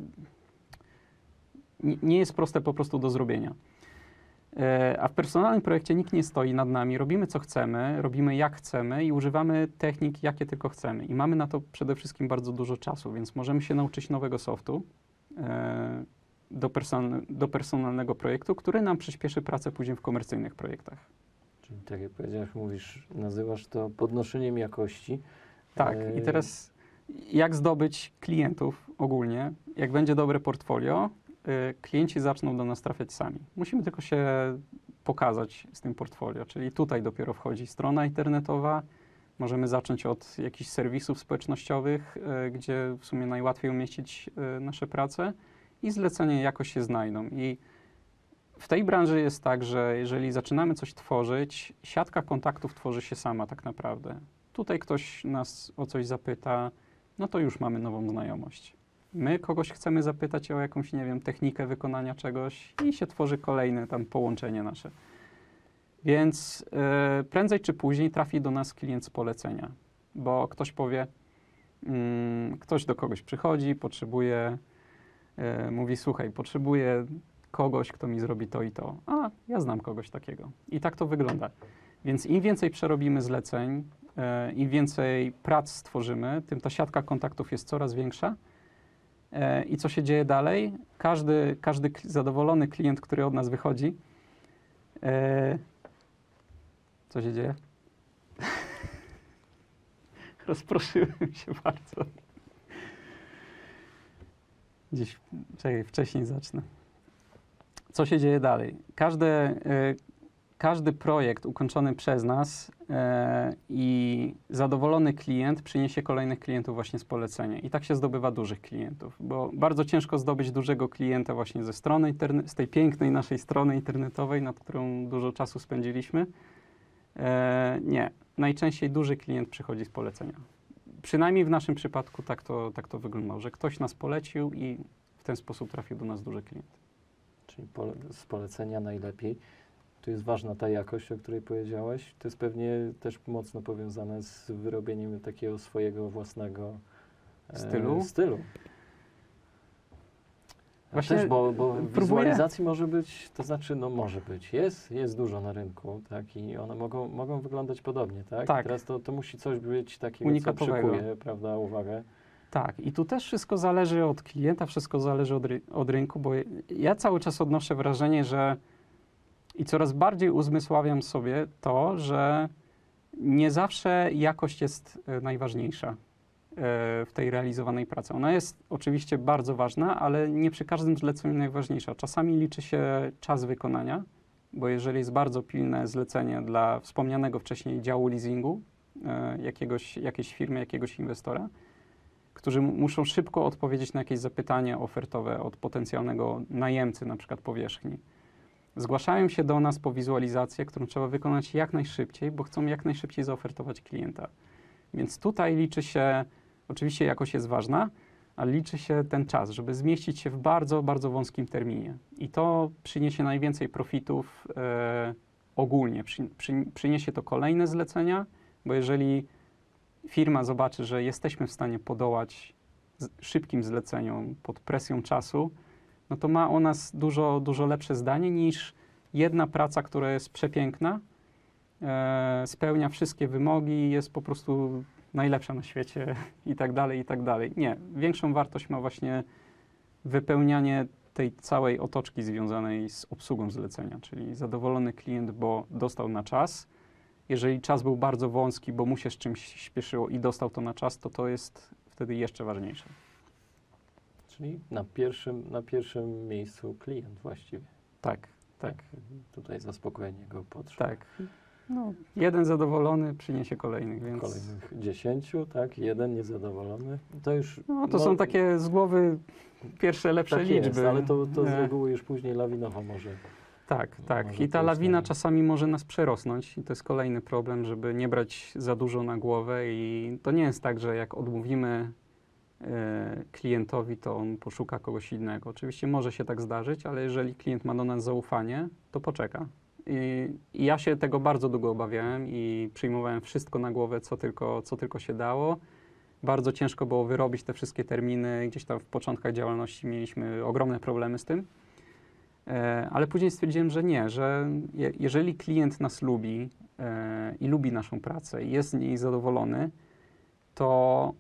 S3: yy, nie jest proste po prostu do zrobienia. Yy, a w personalnym projekcie nikt nie stoi nad nami, robimy co chcemy, robimy jak chcemy i używamy technik, jakie tylko chcemy. I mamy na to przede wszystkim bardzo dużo czasu, więc możemy się nauczyć nowego softu yy, do, person do personalnego projektu, który nam przyspieszy pracę później w komercyjnych projektach.
S2: Czyli tak jak powiedziałeś, mówisz, nazywasz to podnoszeniem jakości.
S3: Tak, i teraz jak zdobyć klientów ogólnie, jak będzie dobre portfolio, y, klienci zaczną do nas trafiać sami. Musimy tylko się pokazać z tym portfolio, czyli tutaj dopiero wchodzi strona internetowa, możemy zacząć od jakichś serwisów społecznościowych, y, gdzie w sumie najłatwiej umieścić y, nasze prace i zlecenia jakoś się znajdą. I w tej branży jest tak, że jeżeli zaczynamy coś tworzyć, siatka kontaktów tworzy się sama tak naprawdę. Tutaj ktoś nas o coś zapyta, no to już mamy nową znajomość. My kogoś chcemy zapytać o jakąś, nie wiem, technikę wykonania czegoś i się tworzy kolejne tam połączenie nasze. Więc yy, prędzej czy później trafi do nas klient z polecenia, bo ktoś powie, yy, ktoś do kogoś przychodzi, potrzebuje, yy, mówi, słuchaj, potrzebuję kogoś, kto mi zrobi to i to. A, ja znam kogoś takiego. I tak to wygląda. Więc im więcej przerobimy zleceń, e, im więcej prac stworzymy, tym ta siatka kontaktów jest coraz większa. E, I co się dzieje dalej? Każdy, każdy k- zadowolony klient, który od nas wychodzi, e, co się dzieje? Rozproszyłem się bardzo. Gdzieś, czekaj, wcześniej zacznę. Co się dzieje dalej? Każde, y, każdy projekt ukończony przez nas y, i zadowolony klient przyniesie kolejnych klientów właśnie z polecenia. I tak się zdobywa dużych klientów, bo bardzo ciężko zdobyć dużego klienta właśnie ze strony interne- z tej pięknej naszej strony internetowej, nad którą dużo czasu spędziliśmy. Y, nie. Najczęściej duży klient przychodzi z polecenia. Przynajmniej w naszym przypadku tak to, tak to wyglądało, że ktoś nas polecił i w ten sposób trafił do nas duży klient.
S2: Czyli pole, z polecenia najlepiej. Tu jest ważna ta jakość, o której powiedziałeś. To jest pewnie też mocno powiązane z wyrobieniem takiego swojego własnego e,
S3: Stylu?
S2: stylu. A
S3: Właśnie
S2: też, bo, bo
S3: próbuję-
S2: wizualizacji może być, to znaczy, no może być, jest, jest dużo na rynku, tak, i one mogą, mogą wyglądać podobnie, tak?
S3: Tak.
S2: Teraz to, to musi coś być takiego,
S3: Unikatowego.
S2: co przykuje, prawda, uwagę.
S3: Tak, i tu też wszystko zależy od klienta, wszystko zależy od, ry- od rynku, bo ja cały czas odnoszę wrażenie, że i coraz bardziej uzmysławiam sobie to, że nie zawsze jakość jest e, najważniejsza e, w tej realizowanej pracy. Ona jest oczywiście bardzo ważna, ale nie przy każdym zleceniu najważniejsza. Czasami liczy się czas wykonania, bo jeżeli jest bardzo pilne zlecenie dla wspomnianego wcześniej działu leasingu, e, jakiegoś, jakiejś firmy, jakiegoś inwestora, którzy mu- muszą szybko odpowiedzieć na jakieś zapytanie ofertowe od potencjalnego najemcy, na przykład powierzchni. Zgłaszają się do nas po wizualizację, którą trzeba wykonać jak najszybciej, bo chcą jak najszybciej zaofertować klienta. Więc tutaj liczy się, oczywiście jakość jest ważna, ale liczy się ten czas, żeby zmieścić się w bardzo, bardzo wąskim terminie. I to przyniesie najwięcej profitów e, ogólnie. Przy, przy, przyniesie to kolejne zlecenia, bo jeżeli firma zobaczy, że jesteśmy w stanie podołać z, szybkim zleceniom pod presją czasu, no to ma o nas dużo, dużo lepsze zdanie niż jedna praca, która jest przepiękna, e, spełnia wszystkie wymogi, jest po prostu najlepsza na świecie i tak dalej, i tak dalej. Nie, większą wartość ma właśnie wypełnianie tej całej otoczki związanej z obsługą zlecenia, czyli zadowolony klient, bo dostał na czas. Jeżeli czas był bardzo wąski, bo mu się z czymś śpieszyło i dostał to na czas, to to jest wtedy jeszcze ważniejsze.
S2: Czyli na pierwszym, na pierwszym miejscu klient właściwie.
S3: Tak, tak,
S2: Tutaj zaspokojenie jego potrzeb.
S3: tak. No, jeden zadowolony przyniesie kolejnych, więc...
S2: Kolejnych dziesięciu, tak? Jeden niezadowolony. To już...
S3: No, to są takie z głowy pierwsze lepsze
S2: tak
S3: liczby.
S2: jest, ale to, to z
S3: E,
S2: reguły już później lawinowo może.
S3: Tak, tak.
S2: Może
S3: I ta
S2: to jest
S3: lawina
S2: na-
S3: czasami może nas przerosnąć i to jest kolejny problem, żeby nie brać za dużo na głowę i to nie jest tak, że jak odmówimy e, klientowi, to on poszuka kogoś innego. Oczywiście może się tak zdarzyć, ale jeżeli klient ma do nas zaufanie, to poczeka. I, i ja się tego bardzo długo obawiałem i przyjmowałem wszystko na głowę, co tylko, co tylko się dało. Bardzo ciężko było wyrobić te wszystkie terminy. Gdzieś tam w początkach działalności mieliśmy ogromne problemy z tym. E, ale później stwierdziłem, że nie, że je, jeżeli klient nas lubi e, i lubi naszą pracę i jest z niej zadowolony, to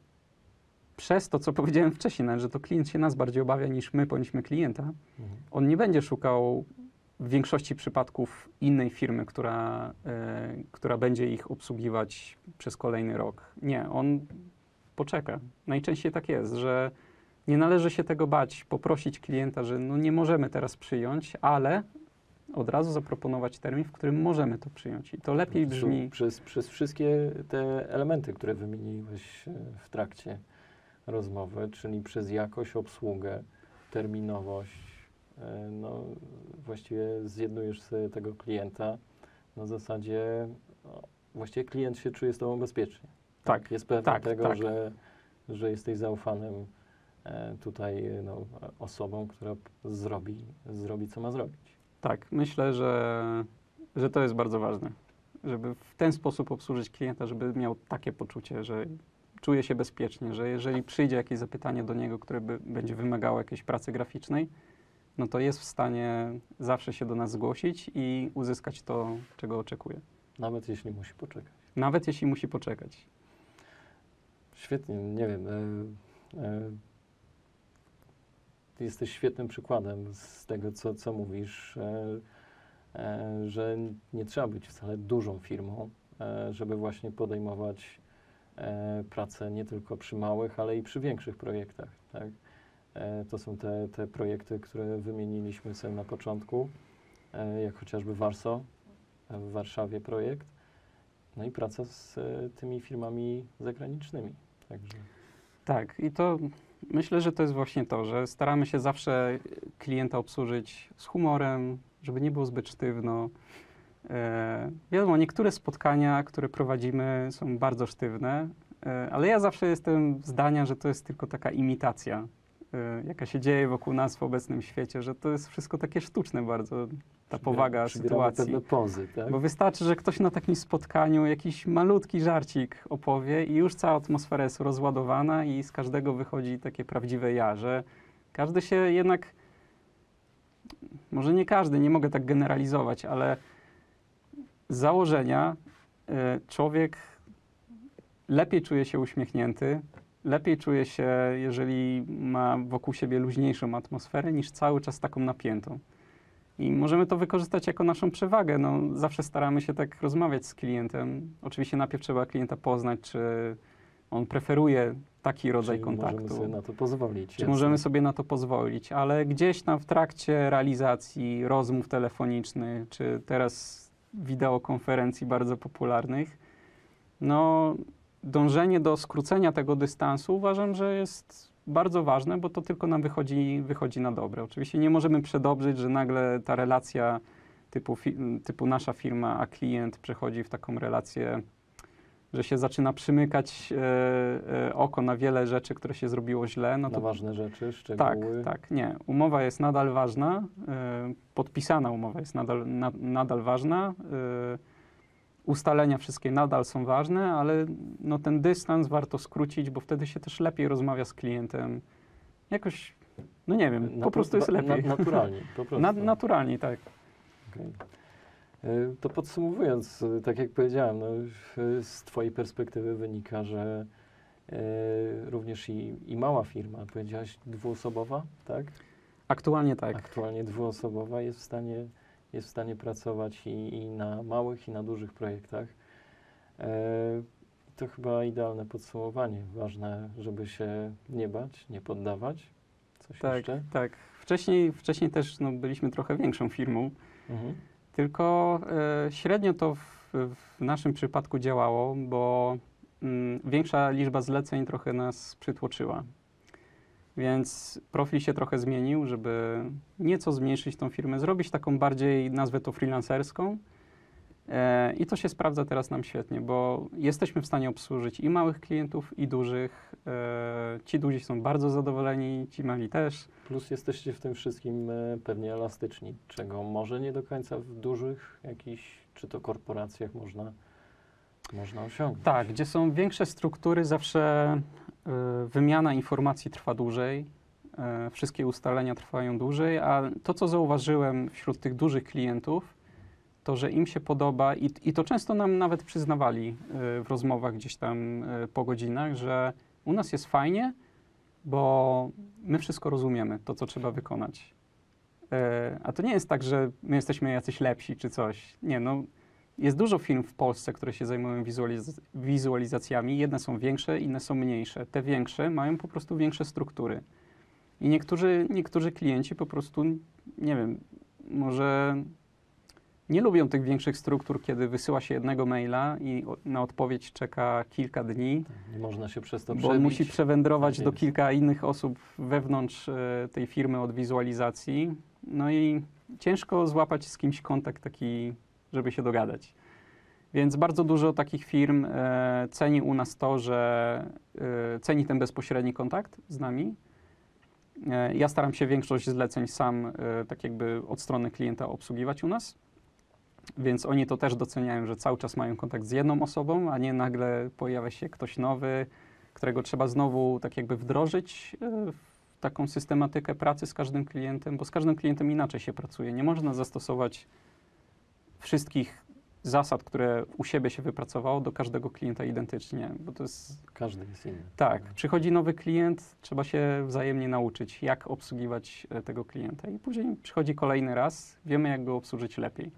S3: przez to, co powiedziałem wcześniej, nawet, że to klient się nas bardziej obawia niż my powinniśmy klienta,
S2: Mhm.
S3: on nie będzie szukał w większości przypadków innej firmy, która, e, która będzie ich obsługiwać przez kolejny rok. Nie, on poczeka. Najczęściej tak jest, że nie należy się tego bać, poprosić klienta, że no nie możemy teraz przyjąć, ale od razu zaproponować termin, w którym możemy to przyjąć. I to lepiej
S2: Po prostu
S3: brzmi.
S2: Przez, przez wszystkie te elementy, które wymieniłeś e, w trakcie rozmowy, czyli przez jakość, obsługę, terminowość, e, no właściwie zjednujesz sobie tego klienta na zasadzie, no, właściwie klient się czuje z tobą bezpiecznie.
S3: Tak,
S2: Jest pewny
S3: tak,
S2: tego,
S3: tak.
S2: Że, że jesteś zaufanym e, tutaj no, osobą, która p- zrobi, zrobi, co ma zrobić.
S3: Tak, myślę, że, że to jest bardzo ważne, żeby w ten sposób obsłużyć klienta, żeby miał takie poczucie, że czuje się bezpiecznie, że jeżeli przyjdzie jakieś zapytanie do niego, które by, będzie wymagało jakiejś pracy graficznej, no to jest w stanie zawsze się do nas zgłosić i uzyskać to, czego oczekuje.
S2: Nawet jeśli musi poczekać.
S3: Nawet jeśli musi poczekać.
S2: Świetnie, nie wiem. E, e, ty jesteś świetnym przykładem z tego, co, co mówisz, e, e, że nie trzeba być wcale dużą firmą, e, żeby właśnie podejmować e, pracę nie tylko przy małych, ale i przy większych projektach. Tak? E, to są te, te projekty, które wymieniliśmy sobie na początku, e, jak chociażby Warso w Warszawie projekt, no i praca z e, tymi firmami zagranicznymi. Także
S3: Tak, i to myślę, że to jest właśnie to, że staramy się zawsze klienta obsłużyć z humorem, żeby nie było zbyt sztywno. E, wiadomo, niektóre spotkania, które prowadzimy, są bardzo sztywne, e, ale ja zawsze jestem zdania, że to jest tylko taka imitacja, e, jaka się dzieje wokół nas w obecnym świecie, że to jest wszystko takie sztuczne bardzo, ta
S2: przybiera-
S3: powaga
S2: przybieramy
S3: sytuacji.
S2: pewne pozy, tak?
S3: Bo wystarczy, że ktoś na takim spotkaniu jakiś malutki żarcik opowie i już cała atmosfera jest rozładowana i z każdego wychodzi takie prawdziwe ja, że każdy się jednak, może nie każdy, nie mogę tak generalizować, ale z założenia y, człowiek lepiej czuje się uśmiechnięty, lepiej czuje się, jeżeli ma wokół siebie luźniejszą atmosferę, niż cały czas taką napiętą. I możemy to wykorzystać jako naszą przewagę. No, zawsze staramy się tak rozmawiać z klientem. Oczywiście najpierw trzeba klienta poznać, czy on preferuje taki rodzaj
S2: Czyli
S3: kontaktu.
S2: możemy sobie na to pozwolić.
S3: Czy
S2: jasne.
S3: możemy sobie na to pozwolić, ale gdzieś tam w trakcie realizacji rozmów telefonicznych, czy teraz wideokonferencji bardzo popularnych, no dążenie do skrócenia tego dystansu uważam, że jest bardzo ważne, bo to tylko nam wychodzi, wychodzi na dobre. Oczywiście nie możemy przedobrzyć, że nagle ta relacja typu, fi- typu nasza firma, a klient przechodzi w taką relację, że się zaczyna przymykać e, e, oko na wiele rzeczy, które się zrobiło źle. No
S2: Na
S3: to
S2: ważne rzeczy,
S3: tak,
S2: szczegóły.
S3: tak, nie. Umowa jest nadal ważna, e, podpisana umowa jest nadal, na, nadal ważna, e, ustalenia wszystkie nadal są ważne, ale no, ten dystans warto skrócić, bo wtedy się też lepiej rozmawia z klientem. Jakoś No nie wiem,
S2: Na-
S3: po prostu jest
S2: na-
S3: lepiej.
S2: Na, naturalnie, po prostu.
S3: Na, naturalnie, tak.
S2: Okej. Y, To podsumowując, y, tak jak powiedziałem, no, y, z Twojej perspektywy wynika, że y, również i, i mała firma, powiedziałaś dwuosobowa, tak?
S3: Aktualnie tak.
S2: Aktualnie dwuosobowa jest w stanie, jest w stanie pracować i, i na małych, i na dużych projektach. E, to chyba idealne podsumowanie. Ważne, żeby się nie bać, nie poddawać. Coś
S3: Tak,
S2: jeszcze?
S3: tak. Wcześniej, wcześniej też no, byliśmy trochę większą firmą,
S2: Mhm.
S3: tylko e, średnio to w, w naszym przypadku działało, bo mm, większa liczba zleceń trochę nas przytłoczyła. Więc profil się trochę zmienił, żeby nieco zmniejszyć tą firmę, zrobić taką bardziej, nazwę to freelancerską. E, I to się sprawdza teraz nam świetnie, bo jesteśmy w stanie obsłużyć i małych klientów, i dużych. E, ci duzi są bardzo zadowoleni, ci mali też.
S2: Plus jesteście w tym wszystkim e, pewnie elastyczni, czego może nie do końca w dużych jakichś, czy to korporacjach można, można osiągnąć.
S3: Tak, gdzie są większe struktury, zawsze y, wymiana informacji trwa dłużej, y, wszystkie ustalenia trwają dłużej, a to, co zauważyłem wśród tych dużych klientów, to, że im się podoba i, i to często nam nawet przyznawali y, w rozmowach gdzieś tam y, po godzinach, że u nas jest fajnie, bo my wszystko rozumiemy, to, co trzeba wykonać. Y, a to nie jest tak, że my jesteśmy jacyś lepsi czy coś. Nie, no. Jest dużo firm w Polsce, które się zajmują wizualiz wizualizacjami. Jedne są większe, inne są mniejsze. Te większe mają po prostu większe struktury. I niektórzy, niektórzy klienci po prostu, nie wiem, może nie lubią tych większych struktur, kiedy wysyła się jednego maila i o, na odpowiedź czeka kilka dni,
S2: Nie można się przez to
S3: bo
S2: przebić.
S3: on musi przewędrować
S2: Tak
S3: do
S2: jest.
S3: kilka innych osób wewnątrz e, tej firmy od wizualizacji. No i ciężko złapać z kimś kontakt taki, żeby się dogadać. Więc bardzo dużo takich firm e, ceni u nas to, że e, ceni ten bezpośredni kontakt z nami. E, ja staram się większość zleceń sam e, tak jakby od strony klienta obsługiwać u nas. Więc oni to też doceniają, że cały czas mają kontakt z jedną osobą, a nie nagle pojawia się ktoś nowy, którego trzeba znowu tak jakby wdrożyć e, w taką systematykę pracy z każdym klientem, bo z każdym klientem inaczej się pracuje. Nie można zastosować wszystkich zasad, które u siebie się wypracowało, do każdego klienta identycznie, bo to jest...
S2: Każdy jest inny.
S3: Tak, przychodzi nowy klient, trzeba się wzajemnie nauczyć, jak obsługiwać e, tego klienta i później przychodzi kolejny raz, wiemy, jak go obsłużyć lepiej.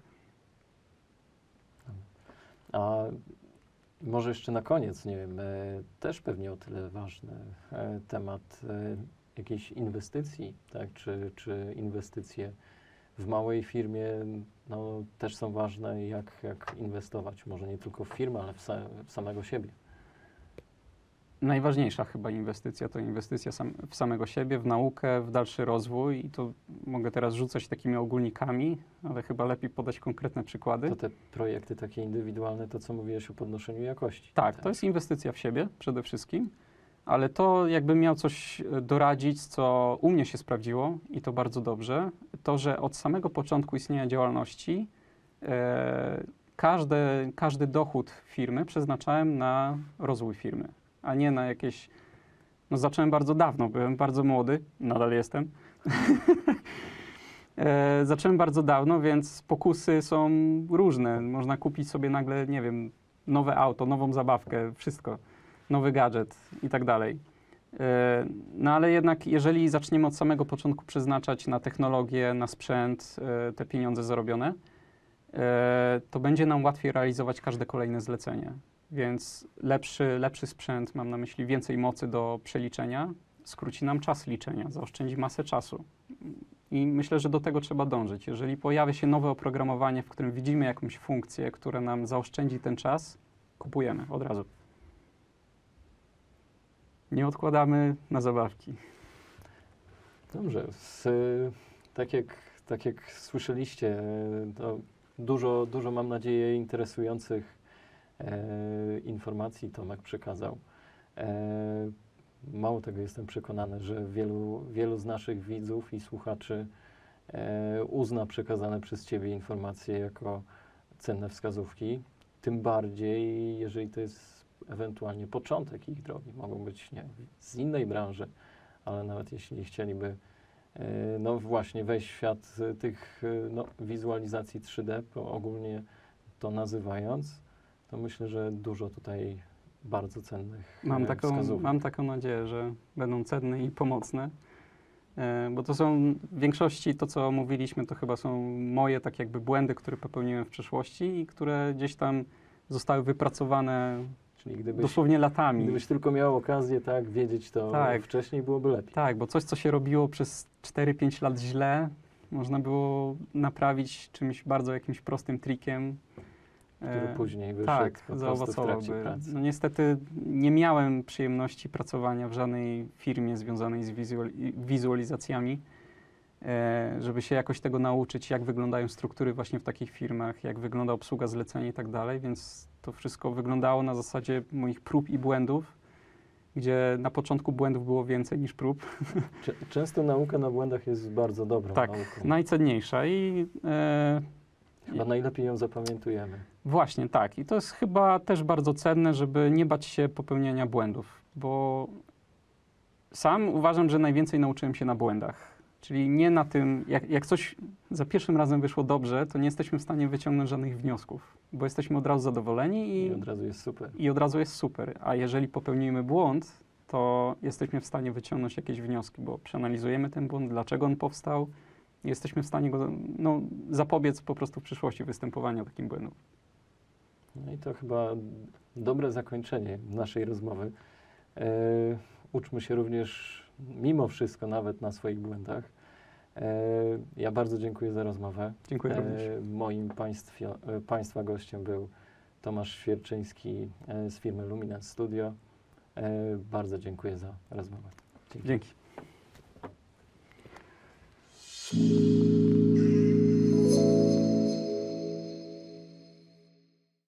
S2: A może jeszcze na koniec, nie wiem, e, też pewnie o tyle ważny e, temat e, jakiejś inwestycji, tak? Czy, czy inwestycje w małej firmie no, też są ważne, jak, jak inwestować, może nie tylko w firmę, ale w, sa w samego siebie.
S3: Najważniejsza chyba inwestycja to inwestycja sam, w samego siebie, w naukę, w dalszy rozwój i to mogę teraz rzucać takimi ogólnikami, ale chyba lepiej podać konkretne przykłady.
S2: To te projekty takie indywidualne, to co mówiłeś o podnoszeniu jakości.
S3: Tak, to jest inwestycja w siebie przede wszystkim, ale to jakbym miał coś e, doradzić, co u mnie się sprawdziło i to bardzo dobrze, to, że od samego początku istnienia działalności e, każde, każdy dochód firmy przeznaczałem na rozwój firmy, a nie na jakieś... No zacząłem bardzo dawno, byłem bardzo młody, nadal jestem. e, zacząłem bardzo dawno, więc pokusy są różne. Można kupić sobie nagle, nie wiem, nowe auto, nową zabawkę, wszystko. Nowy gadżet i tak dalej. E, No ale jednak, jeżeli zaczniemy od samego początku przeznaczać na technologię, na sprzęt e, te pieniądze zarobione, e, to będzie nam łatwiej realizować każde kolejne zlecenie. Więc lepszy, lepszy sprzęt, mam na myśli więcej mocy do przeliczenia, skróci nam czas liczenia, zaoszczędzi masę czasu. I myślę, że do tego trzeba dążyć. Jeżeli pojawia się nowe oprogramowanie, w którym widzimy jakąś funkcję, która nam zaoszczędzi ten czas, kupujemy od razu. Nie odkładamy na zabawki.
S2: Dobrze. Z, tak, jak, tak jak słyszeliście, to dużo, dużo mam nadzieję interesujących e, informacji Tomek przekazał. E, mało tego, jestem przekonany, że wielu, wielu z naszych widzów i słuchaczy e, uzna przekazane przez Ciebie informacje jako cenne wskazówki. Tym bardziej, jeżeli to jest ewentualnie początek ich drogi. Mogą być nie, z innej branży, ale nawet jeśli chcieliby e, no właśnie wejść w świat e, tych e, no, wizualizacji trzy D, po ogólnie to nazywając, to myślę, że dużo tutaj bardzo cennych
S3: Mam
S2: e,
S3: taką,
S2: wskazówek.
S3: mam taką nadzieję, że będą cenne i pomocne, e, bo to są w większości to, co mówiliśmy, to chyba są moje tak jakby błędy, które popełniłem w przeszłości i które gdzieś tam zostały wypracowane
S2: Czyli gdybyś,
S3: dosłownie latami.
S2: gdybyś tylko miał okazję tak wiedzieć, to
S3: Tak.
S2: wcześniej byłoby lepiej.
S3: Tak, bo coś, co się robiło przez cztery pięć lat źle, można było naprawić czymś bardzo jakimś prostym trikiem.
S2: Który
S3: e,
S2: później wyszedł
S3: Tak,
S2: po prostu w
S3: zaowocowałby.
S2: trakcie pracy.
S3: No niestety nie miałem przyjemności pracowania w żadnej firmie związanej z wizuali- wizualizacjami, e, żeby się jakoś tego nauczyć, jak wyglądają struktury właśnie w takich firmach, jak wygląda obsługa zleceń i tak dalej, więc to wszystko wyglądało na zasadzie moich prób i błędów, gdzie na początku błędów było więcej niż prób.
S2: Cze- Często nauka na błędach jest bardzo dobrą
S3: Tak,
S2: nauką.
S3: najcenniejsza i e,
S2: Chyba najlepiej ją zapamiętujemy.
S3: właśnie tak. I to jest chyba też bardzo cenne, żeby nie bać się popełniania błędów, bo sam uważam, że najwięcej nauczyłem się na błędach. Czyli nie na tym, jak, jak coś za pierwszym razem wyszło dobrze, to nie jesteśmy w stanie wyciągnąć żadnych wniosków, bo jesteśmy od razu zadowoleni
S2: I
S3: i,
S2: od razu jest super.
S3: i od razu jest super. A jeżeli popełnimy błąd, to jesteśmy w stanie wyciągnąć jakieś wnioski, bo przeanalizujemy ten błąd, dlaczego on powstał i jesteśmy w stanie go no, zapobiec po prostu w przyszłości występowania takim błędów.
S2: No i to chyba dobre zakończenie naszej rozmowy. E, uczmy się również mimo wszystko nawet na swoich błędach. E, ja bardzo dziękuję za rozmowę.
S3: Dziękuję również.
S2: E, moim państwie, e, Państwa gościem był Tomasz Świerczyński e, z firmy Luminance Studio. E, bardzo dziękuję za rozmowę. Dzięki.
S3: Dzięki.